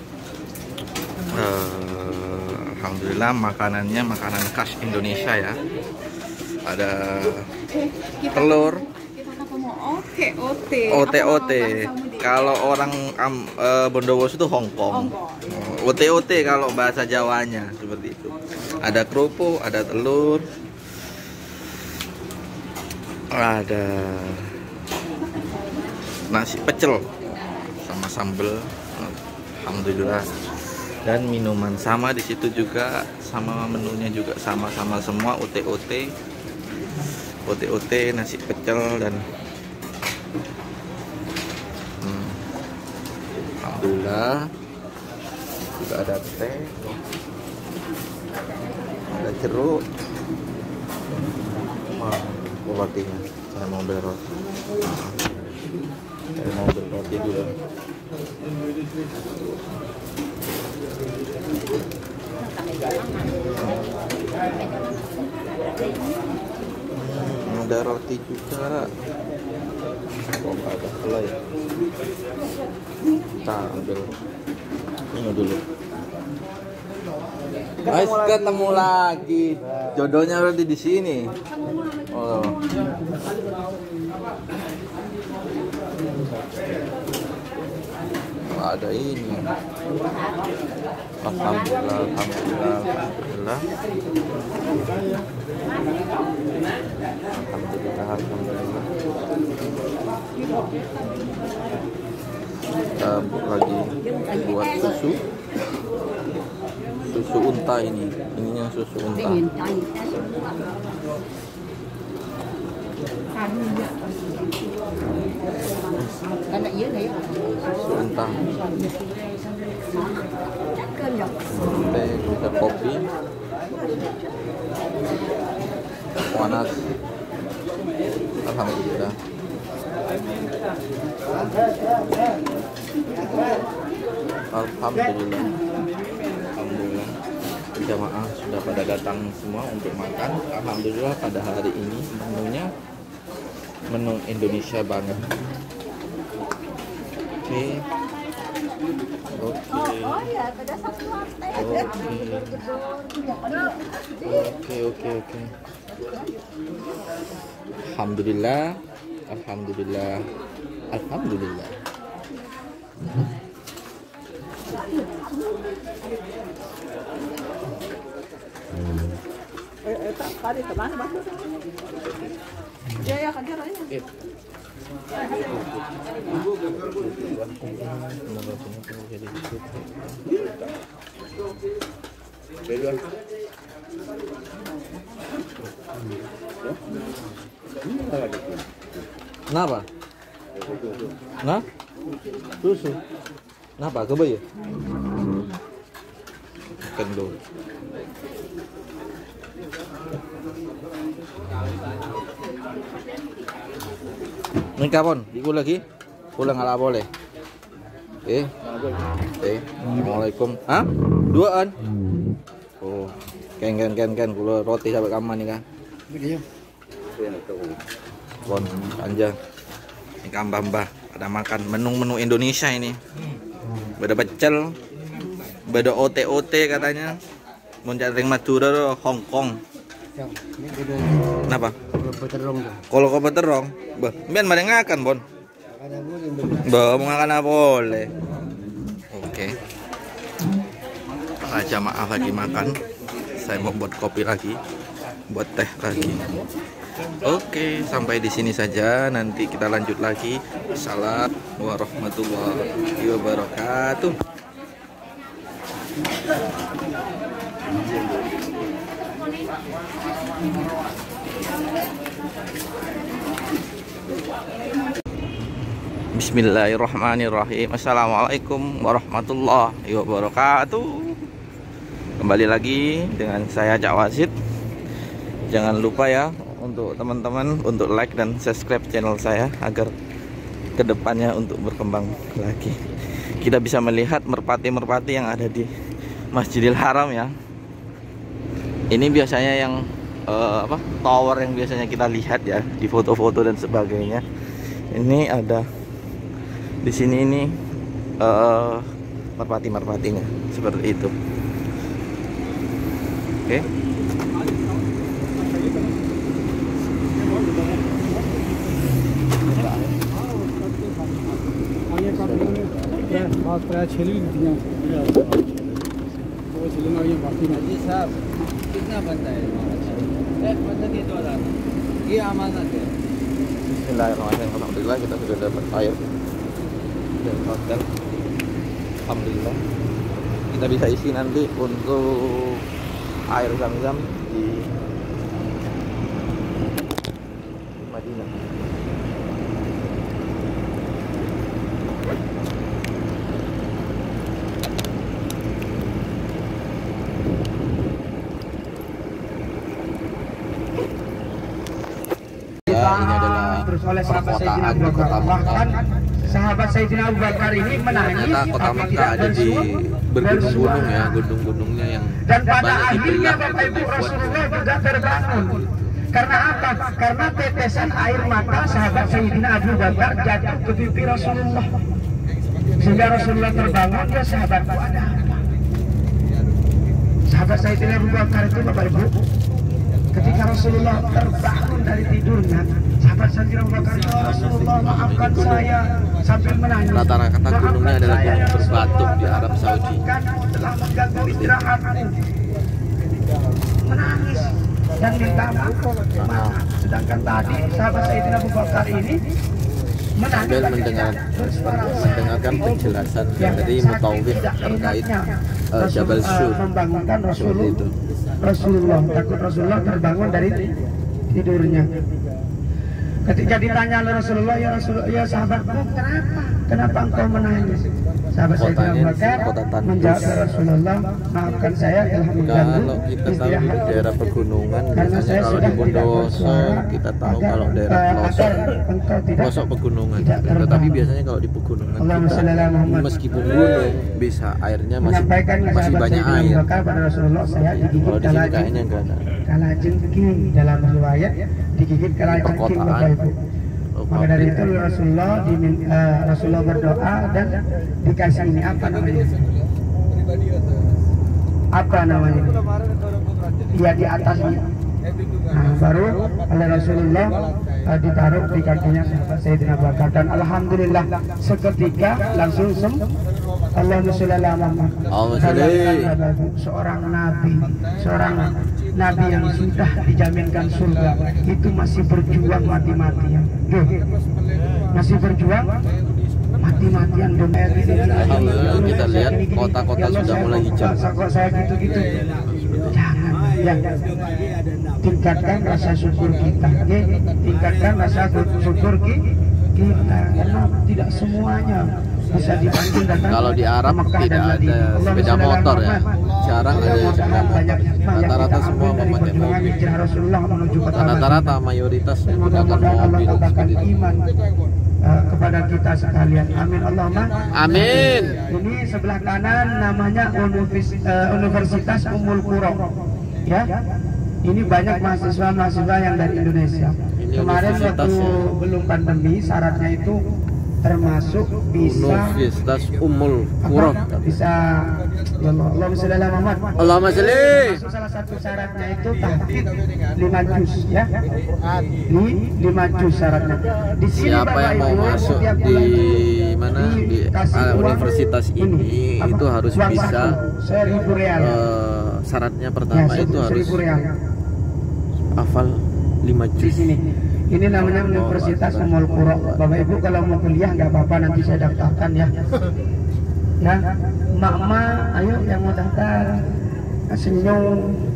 Uh, Alhamdulillah makanannya makanan khas Indonesia ya. Ada telur. O T O T. O T O T. Kalau orang um, uh, Bondowoso itu Hongkong. O T O T kalau bahasa Jawanya seperti itu. Ada kerupuk, ada telur, ada nasi pecel sama sambal. Alhamdulillah. Dan minuman sama di situ juga, sama menunya juga sama-sama semua O T O T. O T O T, nasi pecel dan hmm, alhamdulillah juga ada teh, ada jeruk. Wah, rotinya saya mau beli roti. Saya mau beli roti dulu. Hmm, ada roti juga. Kok nggak ada helai? Kita ambil ini dulu. Guys, ketemu lagi. Jodohnya berarti di sini. Oh. Ada ini. Alhamdulillah, alhamdulillah, alhamdulillah. Alhamdulillah, alhamdulillah. Kita lagi buat susu. Susu unta ini. Ininya susu unta. Susu unta. Teh, juga kopi. Panas. Alhamdulillah. Alhamdulillah. Alhamdulillah. Jamaah sudah pada datang semua untuk makan. Alhamdulillah pada hari ini menunya menu Indonesia banget. Oke. Oke. Oke, oke, oke. Alhamdulillah. Alhamdulillah. Alhamdulillah. Ya ya kan dia orangnya. Kenapa? Nah? Susu. Kenapa? Coba ya? Kendung. Ini kapan? Ikut lagi? Pulang ala boleh. Eh, eh, assalamualaikum. Hah? Duaan? Oh, ken ken ken ken. Kulo roti sampai kaman nih kan? Bon, panjang. Ini kambah-mbah pada makan menu-menu Indonesia ini. Beda pecel, beda O T O T katanya. Muncak ring Madura tuh Hong Kong. Kenapa? Kalau kau beterong, bah, biar mana ngakan bon? Bah, mau ngakan apa boleh? Oke. Para jamaah lagi makan. Saya mau buat kopi lagi, buat teh lagi. Oke, sampai di sini saja. Nanti kita lanjut lagi. Assalamualaikum warahmatullahi wabarakatuh. Bismillahirrahmanirrahim. Assalamualaikum warahmatullahi wabarakatuh. Kembali lagi dengan saya Cak Wasid. Jangan lupa ya untuk teman-teman untuk like dan subscribe channel saya agar kedepannya untuk berkembang lagi. Kita bisa melihat merpati-merpati yang ada di Masjidil Haram ya. Ini biasanya yang uh, apa tower yang biasanya kita lihat ya di foto-foto dan sebagainya. Ini ada di sini ini uh, merpati-merpatinya seperti itu. Oke. Okay. Bismillahirrahmanirrahim. Alhamdulillah kita sudah dapat air dan hotel. Alhamdulillah kita bisa isi nanti untuk air zam-zam di Madinah. Ini adalah oleh sahabat Sayyidina Abu Bakar. Bahkan sahabat Sayyidina Abu Bakar ini menangis. Ternyata kota Mekah ada di bergunung-gunung ya, gunung-gunungnya yang dan pada banyak akhirnya dibelah Bapak Ibu untuk Rasulullah juga terbangun. Karena apa? Karena tetesan air mata sahabat Sayyidina Abu Bakar jatuh ke pipi Rasulullah. Sehingga Rasulullah terbangun, ya sahabatku ada apa? Sahabat Sayyidina Abu Bakar itu Bapak Ibu, ketika Rasulullah terbangun dari tidurnya, sahabat Sayyidina Abu Bakar, ya Rasulullah maafkan saya, sambil menangis. Rata-rata gunungnya adalah gunung berbatu di Arab Saudi. Telah mengganggu istirahatmu, menangis dan minta maaf. Sedangkan tadi sahabat Sayyidina Abu Bakar ini menangis dan mendengar, mendengarkan penjelasan dari Mutawif terkait uh, Jabal Syur membangunkan seperti itu. Rasulullah, takut Rasulullah terbangun dari tidurnya. Ketika ditanya oleh Rasulullah, ya Rasulullah, ya sahabatku, kenapa? Kenapa engkau menangis? Sahabat Sayyidina kotanya Abu di Bakar kota Tandus. menjawab ya Rasulullah, maafkan saya telah mengganggu Kalau kita tahu di istirahat daerah pegunungan, karena biasanya saya kalau sudah di tidak Bondowoso bersuara kita tahu agar, kalau daerah eh, pelosok, agar engkau tidak pelosok pegunungan. tidak terbang. Tetapi biasanya kalau di pegunungan Allahumma kita, sholli ala Muhammad. meskipun gunung, bisa airnya masih menyampaikan ke masih sahabat banyak Sayyidina Abu air. Bakar pada Rasulullah, saya digigit Kalau di sini kalajengking. kayaknya enggak ada. Kalajengking dalam riwayat digigit kalajengking perkotaan. Bapak Ibu. Oh, Maka dari pabrik. itu Rasulullah dimin, uh, Rasulullah berdoa dan dikasih ini apa namanya? Apa namanya? Dia di atasnya. Nah, baru oleh Rasulullah uh, ditaruh di kakinya sahabat Sayyidina Abu Bakar, dan alhamdulillah seketika langsung sem Allahumma sholli ala Muhammad. Allahumma sholli. Seorang nabi, seorang nabi yang sudah dijaminkan surga itu masih berjuang mati-matian. Duh, masih berjuang mati-matian demi Alhamdulillah kita lihat kota-kota sudah mulai hijau. Kok saya gitu-gitu. Jangan, ya. Tingkatkan rasa syukur kita, ya. Tingkatkan rasa syukur ki- kita, karena tidak semuanya bisa dipanggil datang. Kalau di Arab ke Mekah tidak dan Madinah. ada Allahumma sepeda sholli ala motor ya. Muhammad. Jarang ada Mudah-mudahan sepeda motor. banyak hikmah yang Rata-rata kita semua ambil dari memakai perjuangan mobil. hijrah Rasulullah menuju kota Madinah. Rata-rata mayoritas Dan menggunakan mudah-mudahan Allah mobil tambahkan seperti itu. iman uh, kepada kita sekalian. Amin Allahumma. Amin. Ini sebelah kanan namanya Univers- uh, Universitas Ummul Qura. Ya. Ini banyak mahasiswa-mahasiswa yang dari Indonesia. Ini Kemarin universitas waktu ya. belum pandemi syaratnya itu termasuk bisa Universitas Ummul Qura. apa, bisa ya Allah, Allahumma sholli ala Muhammad. Allahumma sholli. Termasuk salah satu syaratnya itu tahfidz lima juz ya. Ini lima juz syaratnya. Di sini Siapa Bapak yang mau Ibu, masuk setiap di bulan itu mana di dikasih ah, uang universitas ini apa, itu harus uang bisa saku, seribu real. eh, syaratnya Ya, pertama itu seribu harus real. hafal lima Di juz. sini. Ini namanya Universitas Ummul Qura. Bapak Ibu kalau mau kuliah nggak apa-apa, nanti saya daftarkan ya. Ya, mak-mak, ayo yang mau daftar. Senyum.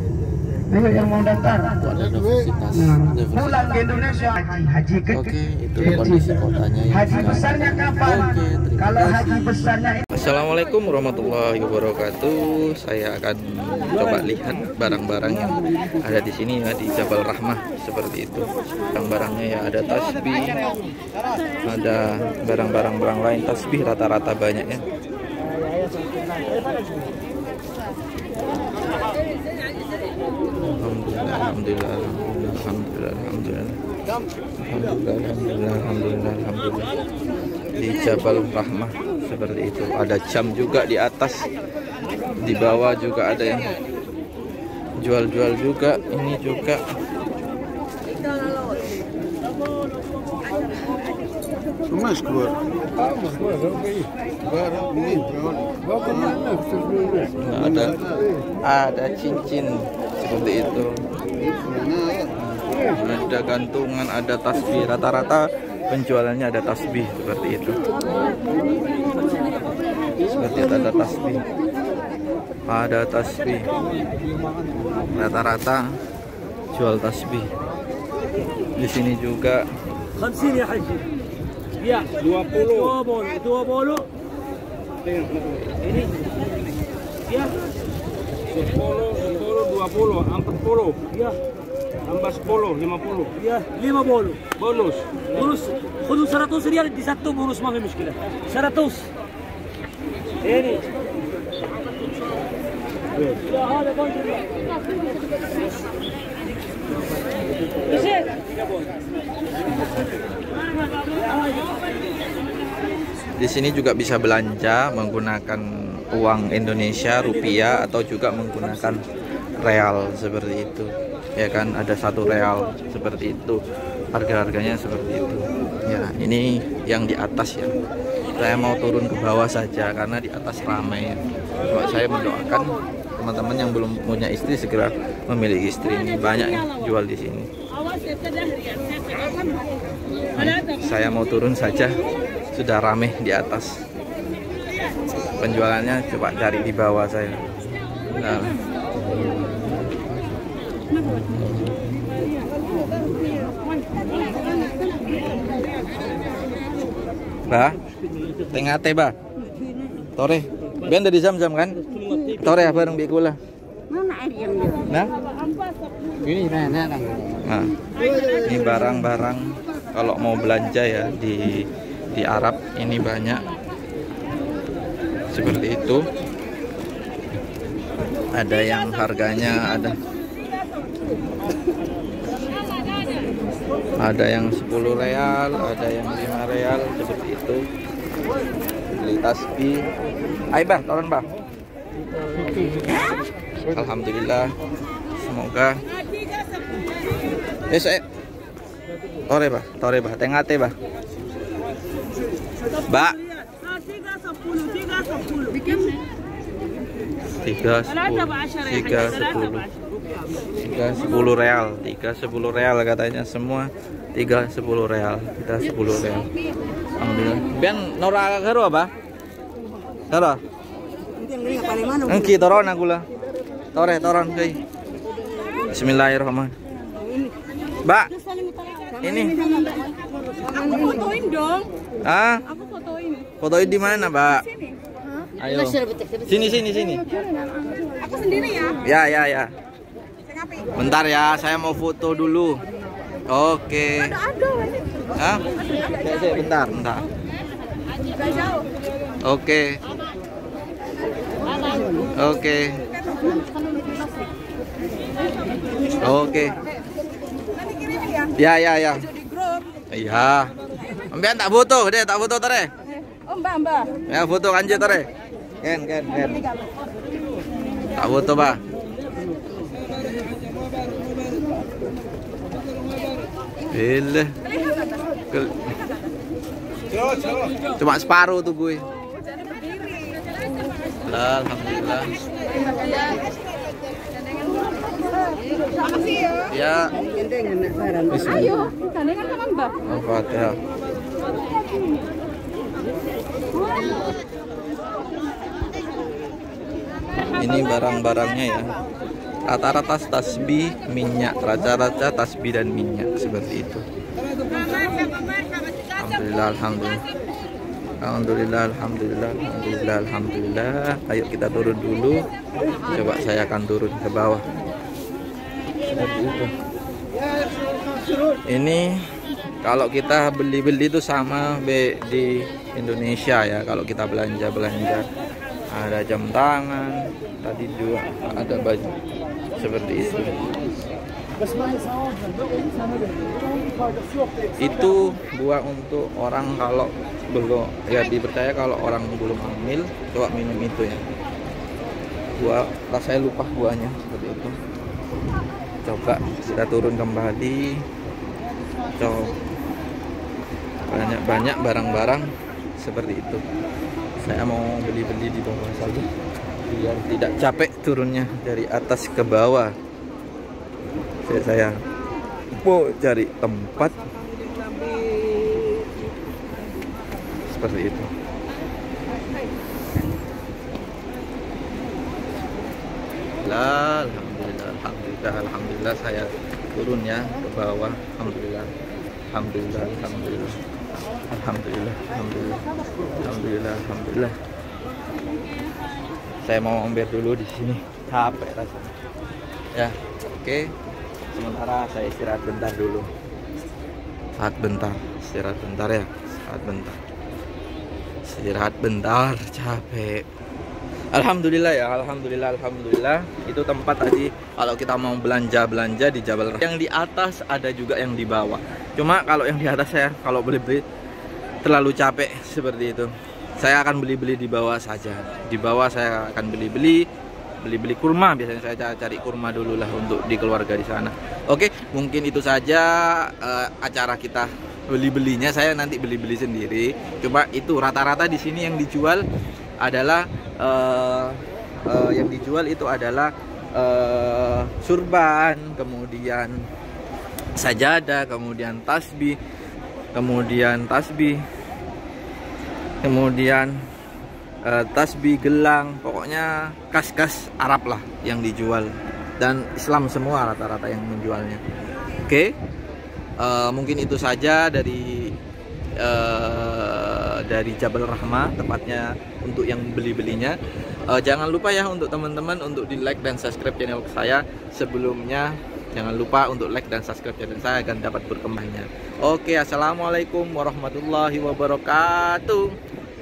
Ayo yang mau daftar. Itu ada universitas. Nah, universitas. pulang ke Indonesia haji, haji ke Oke, itu kondisi kotanya yang haji sekarang. besarnya kapan? Oke, terima Kalau kasih. haji besarnya Assalamualaikum warahmatullahi wabarakatuh. Saya akan coba lihat barang-barang yang ada di sini ya, di Jabal Rahmah seperti itu. Barang-barangnya ya ada tasbih, ada barang-barang barang lain tasbih rata-rata banyak ya. Alhamdulillah, alhamdulillah, alhamdulillah, alhamdulillah, alhamdulillah, alhamdulillah, alhamdulillah, alhamdulillah. Di Jabal Rahmah seperti itu. Ada jam juga di atas, di bawah juga ada yang jual-jual juga. Ini juga nah, ada ada cincin seperti itu. Ada gantungan, ada tasbih. Rata-rata penjualannya ada tasbih seperti itu. Seperti itu ada tasbih. Ada tasbih. Rata-rata jual tasbih. Di sini juga خمسين يا حجي يا dua puluh dua puluh ini ya sepuluh sepuluh dua puluh empat puluh ya tambah sepuluh lima puluh ya lima puluh bonus bonus bonus seratus rial di satu bonus ما في مشكلة seratus ini ya هذا bonus di sini juga bisa belanja menggunakan uang Indonesia, rupiah, atau juga menggunakan real seperti itu. Ya kan, ada satu real seperti itu. Harga-harganya seperti itu. Ya, ini yang di atas ya. Saya mau turun ke bawah saja karena di atas ramai ya. Cuma saya mendoakan teman-teman yang belum punya istri segera memiliki istri. Ini banyak yang jual di sini. Nah, saya mau turun saja, sudah ramai di atas. Penjualannya coba cari di bawah saya. Nah, bah, tengah teh bah. Tore. Ben dari Zam-Zam kan? Tore ya bareng bikula. Mana air yang dia? Nah, Ini mana? nah, ini barang-barang kalau mau belanja ya di di Arab ini banyak seperti itu. Ada yang harganya ada ada yang sepuluh real, ada yang lima real seperti itu. Beli tasbih. Ayo bah, turun bah. Alhamdulillah. Semoga Eh, saya Tore bah, tore bah, tengate bah. Mbak. Tiga sepuluh, tiga sepuluh, tiga sepuluh real, tiga sepuluh real katanya semua, tiga sepuluh real, kita sepuluh real. Alhamdulillah. Ben Nora karo apa? Karo? Engki toron aku lah. Tore toron kei. Bismillahirrahmanirrahim. Mbak, ini. Aku fotoin dong. Ah? Aku fotoin. Fotoin di mana, Mbak? Ayo. Sini sini sini. Aku sendiri ya. Ya ya ya. Bentar ya, saya mau foto dulu. Oke. Ada ada. Hah? Saya, saya, bentar, bentar. Gak jauh. Oke. Oke. Oke. Nanti kirimin ya. Ya ya ya. Di grup. Iya. Ambil tak foto, deh tak foto tare. Oh mbak mbak. Ya foto kanjut tare. Ken ken ken. Tak foto, Pak. Boleh. Kel- Cuma separuh tuh gue. Lah, alhamdulillah. Makasih ya. Ya. Ayo, gandengan sama mbak. Al-Fatihah. Ini barang-barangnya ya. Rata-rata tasbih, minyak, rata-rata tasbih dan minyak seperti itu. Alhamdulillah, alhamdulillah. Alhamdulillah, alhamdulillah, alhamdulillah, alhamdulillah. Ayo kita turun dulu. Coba saya akan turun ke bawah. Seperti itu. Ini kalau kita beli-beli itu sama be di Indonesia ya. Kalau kita belanja-belanja ada jam tangan, tadi juga ada baju seperti itu. Itu buah untuk orang kalau belum ya dipercaya kalau orang belum hamil coba minum itu ya. Buah rasanya lupa buahnya seperti itu. Coba kita turun kembali. Coba banyak-banyak barang-barang seperti itu. Saya mau beli-beli di bawah saja biar tidak capek turunnya dari atas ke bawah. Saya, saya mau cari tempat seperti itu. Lah, alhamdulillah, alhamdulillah, alhamdulillah saya turun ya ke bawah. Alhamdulillah, alhamdulillah, alhamdulillah, alhamdulillah, alhamdulillah, alhamdulillah, alhamdulillah. Saya mau ambil dulu di sini, capek rasanya. Ya, oke. Sementara saya istirahat bentar dulu. Saat bentar, istirahat bentar ya. Saat bentar. Istirahat bentar, capek. Alhamdulillah ya, alhamdulillah, alhamdulillah. Itu tempat tadi kalau kita mau belanja-belanja di Jabal Rahmah. Yang di atas ada juga yang di bawah. Cuma kalau yang di atas saya kalau beli-beli terlalu capek seperti itu. Saya akan beli-beli di bawah saja. Di bawah saya akan beli-beli beli-beli kurma, biasanya saya cari kurma dulu lah untuk di keluarga di sana. Oke, mungkin itu saja uh, acara kita beli-belinya. Saya nanti beli-beli sendiri. Cuma itu rata-rata di sini yang dijual adalah uh, uh, yang dijual itu adalah uh, surban, kemudian sajadah, kemudian tasbih, kemudian tasbih, kemudian Uh, tasbih, gelang, pokoknya kas-kas Arab lah yang dijual, dan Islam semua rata-rata yang menjualnya. Oke, okay. uh, mungkin itu saja dari uh, dari Jabal Rahmah, tepatnya untuk yang beli-belinya. Uh, jangan lupa ya untuk teman-teman untuk di like dan subscribe channel saya. Sebelumnya jangan lupa untuk like dan subscribe channel saya agar dapat berkembangnya. Oke, assalamualaikum warahmatullahi wabarakatuh.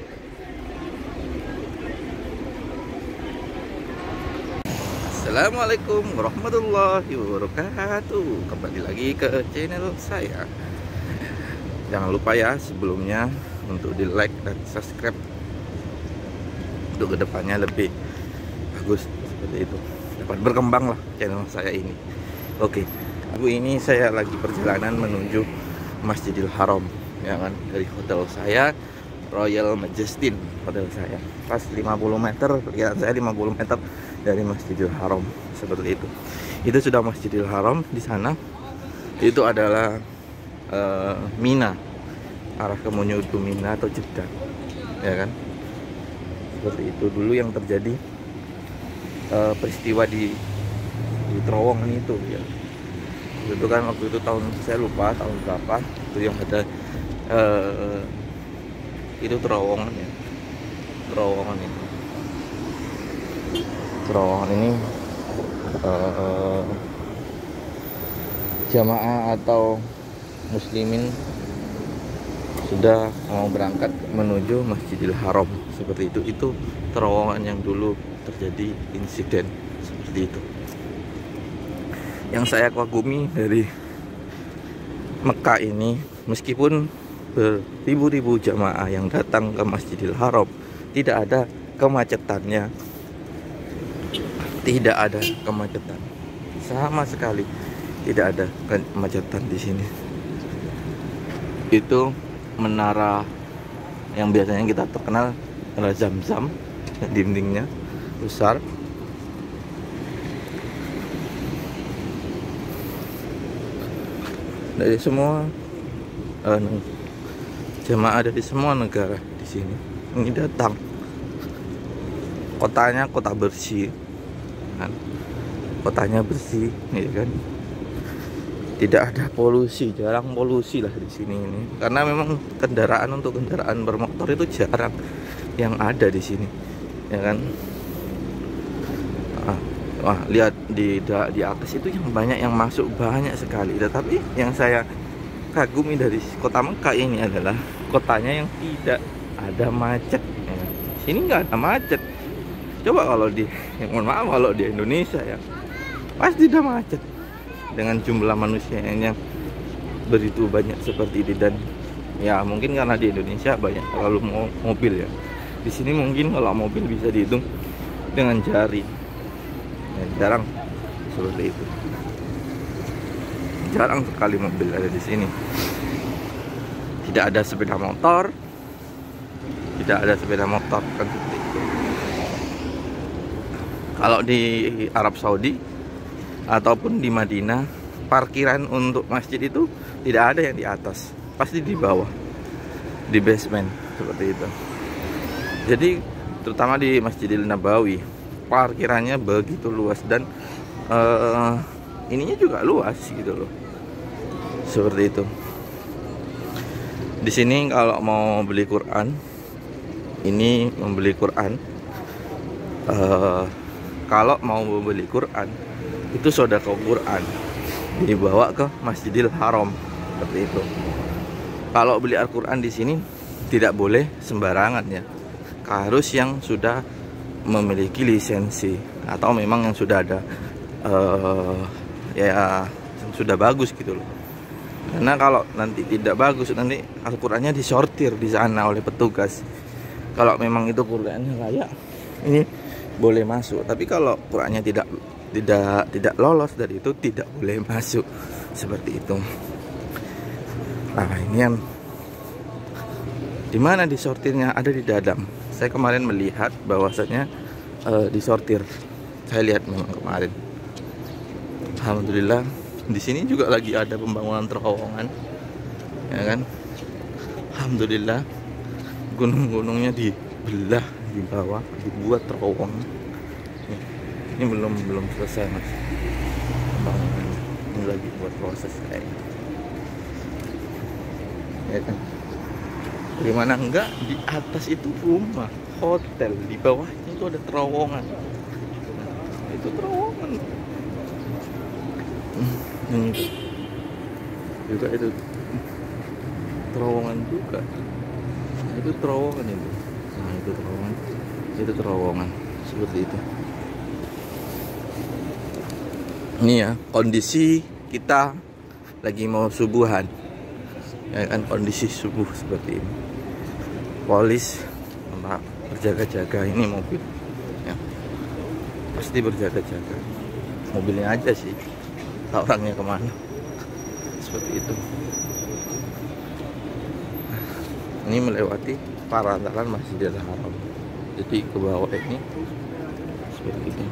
Assalamualaikum warahmatullahi wabarakatuh. Kembali lagi ke channel saya. Jangan lupa ya sebelumnya untuk di like dan subscribe untuk kedepannya lebih bagus seperti itu, dapat berkembang lah channel saya ini. Oke, ibu ini saya lagi perjalanan menuju Masjidil Haram, ya kan, dari hotel saya Royal Majestin, hotel saya pas lima puluh meter, perkiraan saya lima puluh meter dari Masjidil Haram, seperti itu. Itu sudah Masjidil Haram. Di sana itu adalah uh, Mina, arah ke menuju Mina atau Jeddah, ya kan, seperti itu dulu yang terjadi uh, peristiwa di di terowongan itu, ya. Itu kan waktu itu tahun, saya lupa tahun berapa, itu yang ada uh, itu terowongan, ya, terowongan itu terowongan ini uh, jamaah atau muslimin sudah mau berangkat menuju Masjidil Haram, seperti itu. Itu terowongan yang dulu terjadi insiden seperti itu. Yang saya kagumi dari Mekah ini, meskipun beribu-ribu jamaah yang datang ke Masjidil Haram, tidak ada kemacetannya. Tidak ada kemacetan sama sekali, tidak ada kemacetan di sini. Itu menara yang biasanya kita terkenal, menara Zam-Zam, dindingnya besar. Dari semua uh, jemaah dari semua negara di sini ini datang. Kotanya kota bersih, kan? Kotanya bersih, ya kan? Tidak ada polusi, jarang polusi lah di sini ini. Karena memang kendaraan untuk kendaraan bermotor itu jarang yang ada di sini, ya kan? Ah, wah, lihat di di atas itu yang banyak yang masuk, banyak sekali. Tetapi yang saya kagumi dari kota Mekah ini adalah kotanya yang tidak ada macet, ya. Sini nggak ada macet. Coba kalau di, ya, mohon maaf, kalau di Indonesia ya pasti udah macet dengan jumlah manusia yang begitu banyak seperti ini. Dan ya mungkin karena di Indonesia banyak terlalu mobil, ya. Di sini mungkin kalau mobil bisa dihitung dengan jari, ya, jarang seperti itu. Jarang sekali mobil ada di sini. Tidak ada sepeda motor, tidak ada sepeda motor kan seperti itu. Kalau di Arab Saudi ataupun di Madinah, parkiran untuk masjid itu tidak ada yang di atas, pasti di bawah, di basement, seperti itu. Jadi terutama di Masjidil Nabawi, parkirannya begitu luas dan uh, ininya juga luas gitu loh, seperti itu. Di sini kalau mau beli Quran, ini membeli Quran, uh, kalau mau membeli Quran itu sedekah Quran dibawa ke Masjidil Haram, seperti itu. Kalau beli Al-Quran di sini tidak boleh sembarangan, ya, harus yang sudah memiliki lisensi atau memang yang sudah ada uh, ya yang sudah bagus gitu loh. Karena kalau nanti tidak bagus, nanti Al-Qurannya disortir di sana oleh petugas. Kalau memang itu Qurannya layak, ini boleh masuk. Tapi kalau Qurannya tidak tidak tidak lolos dari itu, tidak boleh masuk, seperti itu. Nah, ini yang dimana disortirnya ada di dalam. Saya kemarin melihat bahwasanya uh, disortir. Saya lihat memang kemarin. Alhamdulillah. Di sini juga lagi ada pembangunan terowongan, ya kan? Alhamdulillah. Gunung-gunungnya dibelah di bawah, dibuat terowongan. Ini belum belum selesai, mas. Pembangunan ini lagi buat proses kayak, ya kan? Bagaimana enggak, di atas itu rumah, hotel, di bawahnya itu ada terowongan. Itu terowongan. Hmm, itu. Juga itu terowongan juga. Itu terowongan itu. Nah, itu terowongan. Itu terowongan seperti itu. Ini ya kondisi kita lagi mau subuhan, ya kan, kondisi subuh seperti ini. Polis berjaga-jaga, ini mobil ya, pasti berjaga-jaga. Mobilnya aja sih, tak orangnya kemana, seperti itu. Ini melewati parantaran Masjidil Haram, jadi ke bawah ini seperti itu.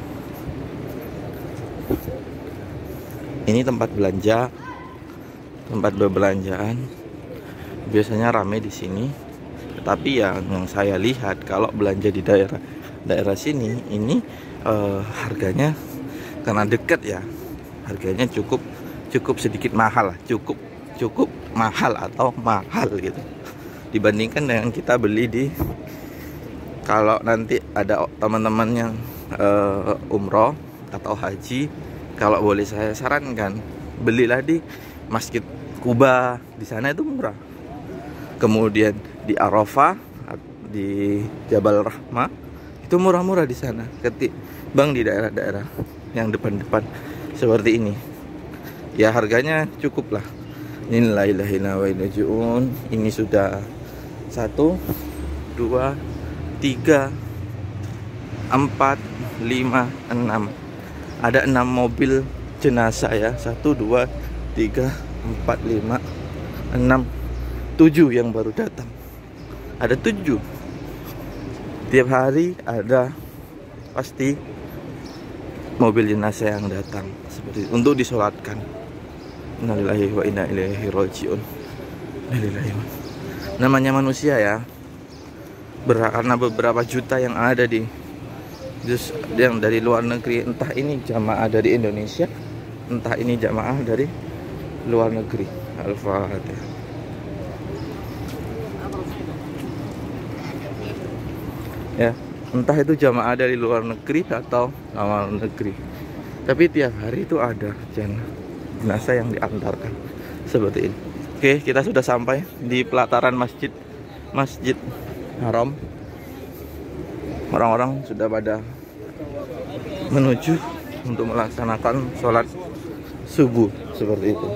Ini tempat belanja, tempat berbelanjaan. Biasanya ramai di sini. Tetapi yang, yang saya lihat kalau belanja di daerah daerah sini, ini eh, harganya karena dekat ya, harganya cukup cukup sedikit mahal lah, cukup cukup mahal atau mahal gitu. Dibandingkan dengan kita beli di, kalau nanti ada teman-teman yang eh, umroh atau haji, kalau boleh saya sarankan, belilah di Masjid Kuba, di sana itu murah. Kemudian di Arafah, di Jabal Rahmah, itu murah-murah di sana. Ketimbang di daerah-daerah yang depan-depan seperti ini. Ya harganya cukup lah. Innalillahi. Ini sudah satu, dua, tiga, empat, lima, enam. Ada enam mobil jenazah ya. Satu, dua, tiga, empat, lima, enam, tujuh yang baru datang. Ada tujuh. Tiap hari ada pasti mobil jenazah yang datang seperti itu, untuk disolatkan. Innalillahi wa inna ilaihi rajiun. Innalillahi. Namanya manusia ya. Ber karena beberapa juta yang ada di just yang dari luar negeri, entah ini jamaah dari Indonesia, entah ini jamaah dari luar negeri. Al-Fatihah. Ya, entah itu jamaah dari luar negeri atau luar negeri, tapi tiap hari itu ada jenazah yang diantarkan seperti ini. Oke, kita sudah sampai di pelataran masjid Masjid Haram. Orang-orang sudah pada menuju untuk melaksanakan sholat subuh seperti itu.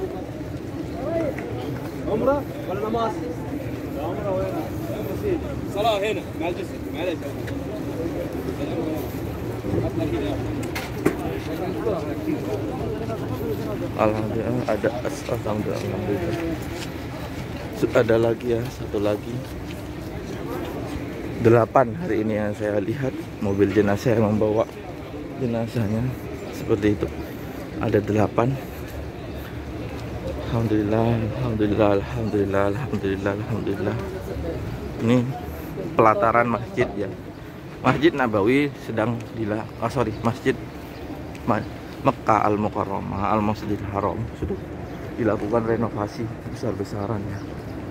Umrah, namaz. Salah hena, majlis, معلش. Alhamdulillah ada alhamdulillah. Ada lagi ya, satu lagi. Delapan hari ini yang saya lihat mobil jenazah yang membawa jenazahnya seperti itu. Ada delapan. Alhamdulillah, alhamdulillah, alhamdulillah, alhamdulillah, alhamdulillah. Ini pelataran masjid ya. Masjid Nabawi sedang dila, oh sorry, Masjid Mekah Al-Mukarramah Al-Masjidil Haram sudah dilakukan renovasi besar-besaran ya.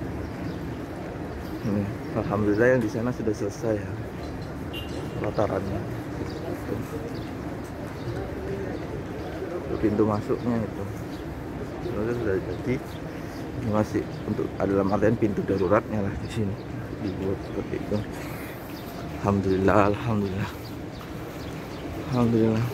Ini, alhamdulillah yang di sana sudah selesai ya pelatarannya. Itu pintu masuknya itu sudah sudah jadi. Ini masih untuk dalam artian pintu daruratnya lah di sini dibuat seperti itu. Alhamdulillah, alhamdulillah, alhamdulillah.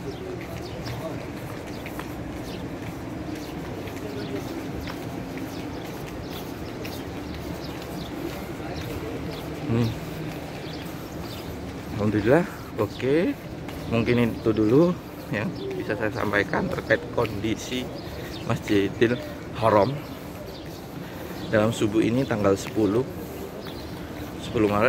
Hmm. Alhamdulillah, oke. Mungkin itu dulu yang bisa saya sampaikan terkait kondisi Masjidil Haram dalam subuh ini tanggal sepuluh Maret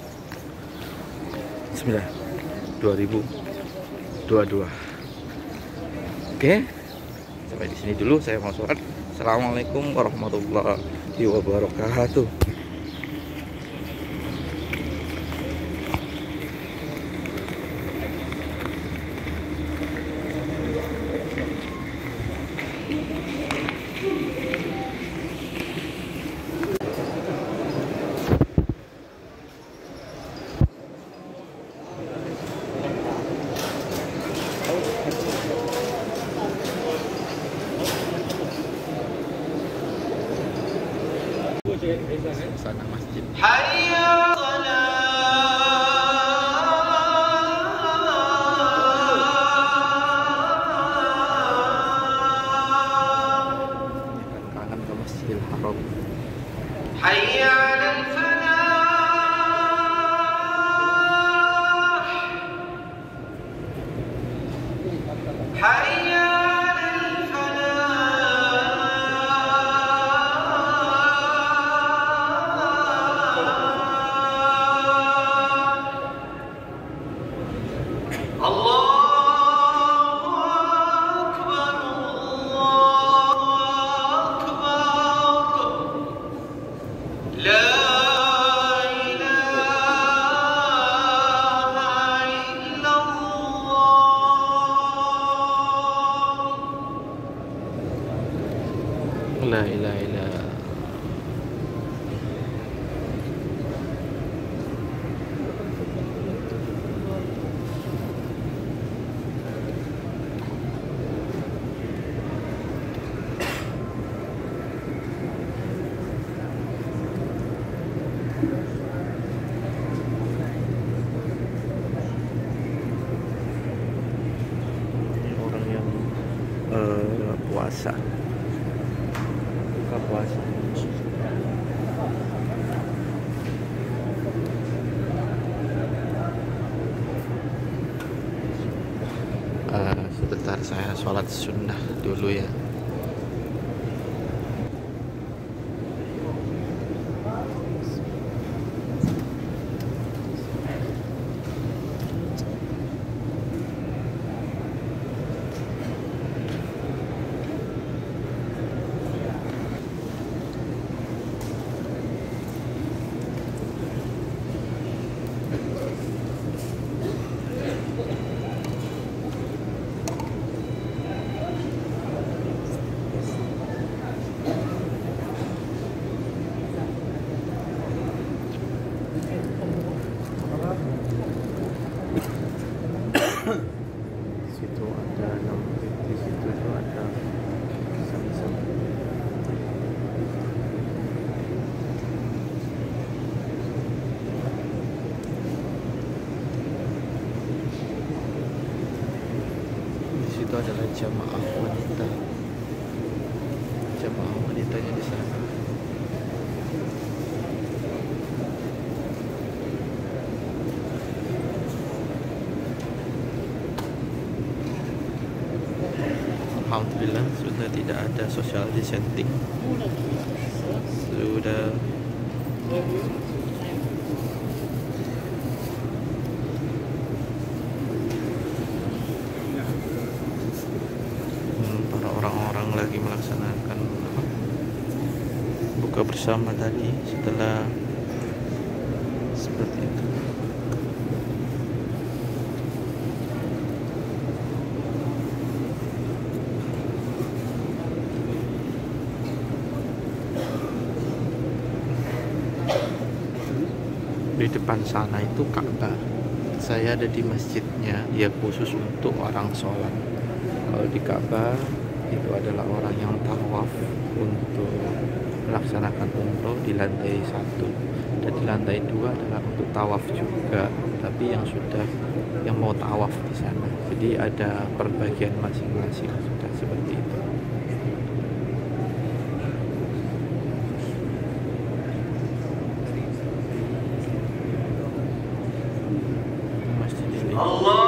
sembilan dua ribu dua puluh dua. Oke, sampai di sini dulu saya mau sholat. Assalamualaikum warahmatullahi wabarakatuh. suasana masjid. Kangen ke Masjidil Haram. La ilaha illallah. Orang yang uh, puasa. Buka puasa. Uh, sebentar saya sholat sunnah dulu ya. Situ ada di situ tuh ada pisang-pisang. Di situ adalah jamaah wanita. Jamaah wanitanya di sana. Alhamdulillah sudah tidak ada social distancing. Sudah hmm, para orang-orang lagi melaksanakan buka bersama tadi setelah seperti itu. Di depan sana itu Ka'bah. Saya ada di masjidnya, ya khusus untuk orang sholat. Kalau di Ka'bah itu adalah orang yang tawaf untuk melaksanakan umroh di lantai satu, dan di lantai dua adalah untuk tawaf juga, tapi yang sudah yang mau tawaf di sana. Jadi ada perbagian masing-masing sudah seperti itu. Allah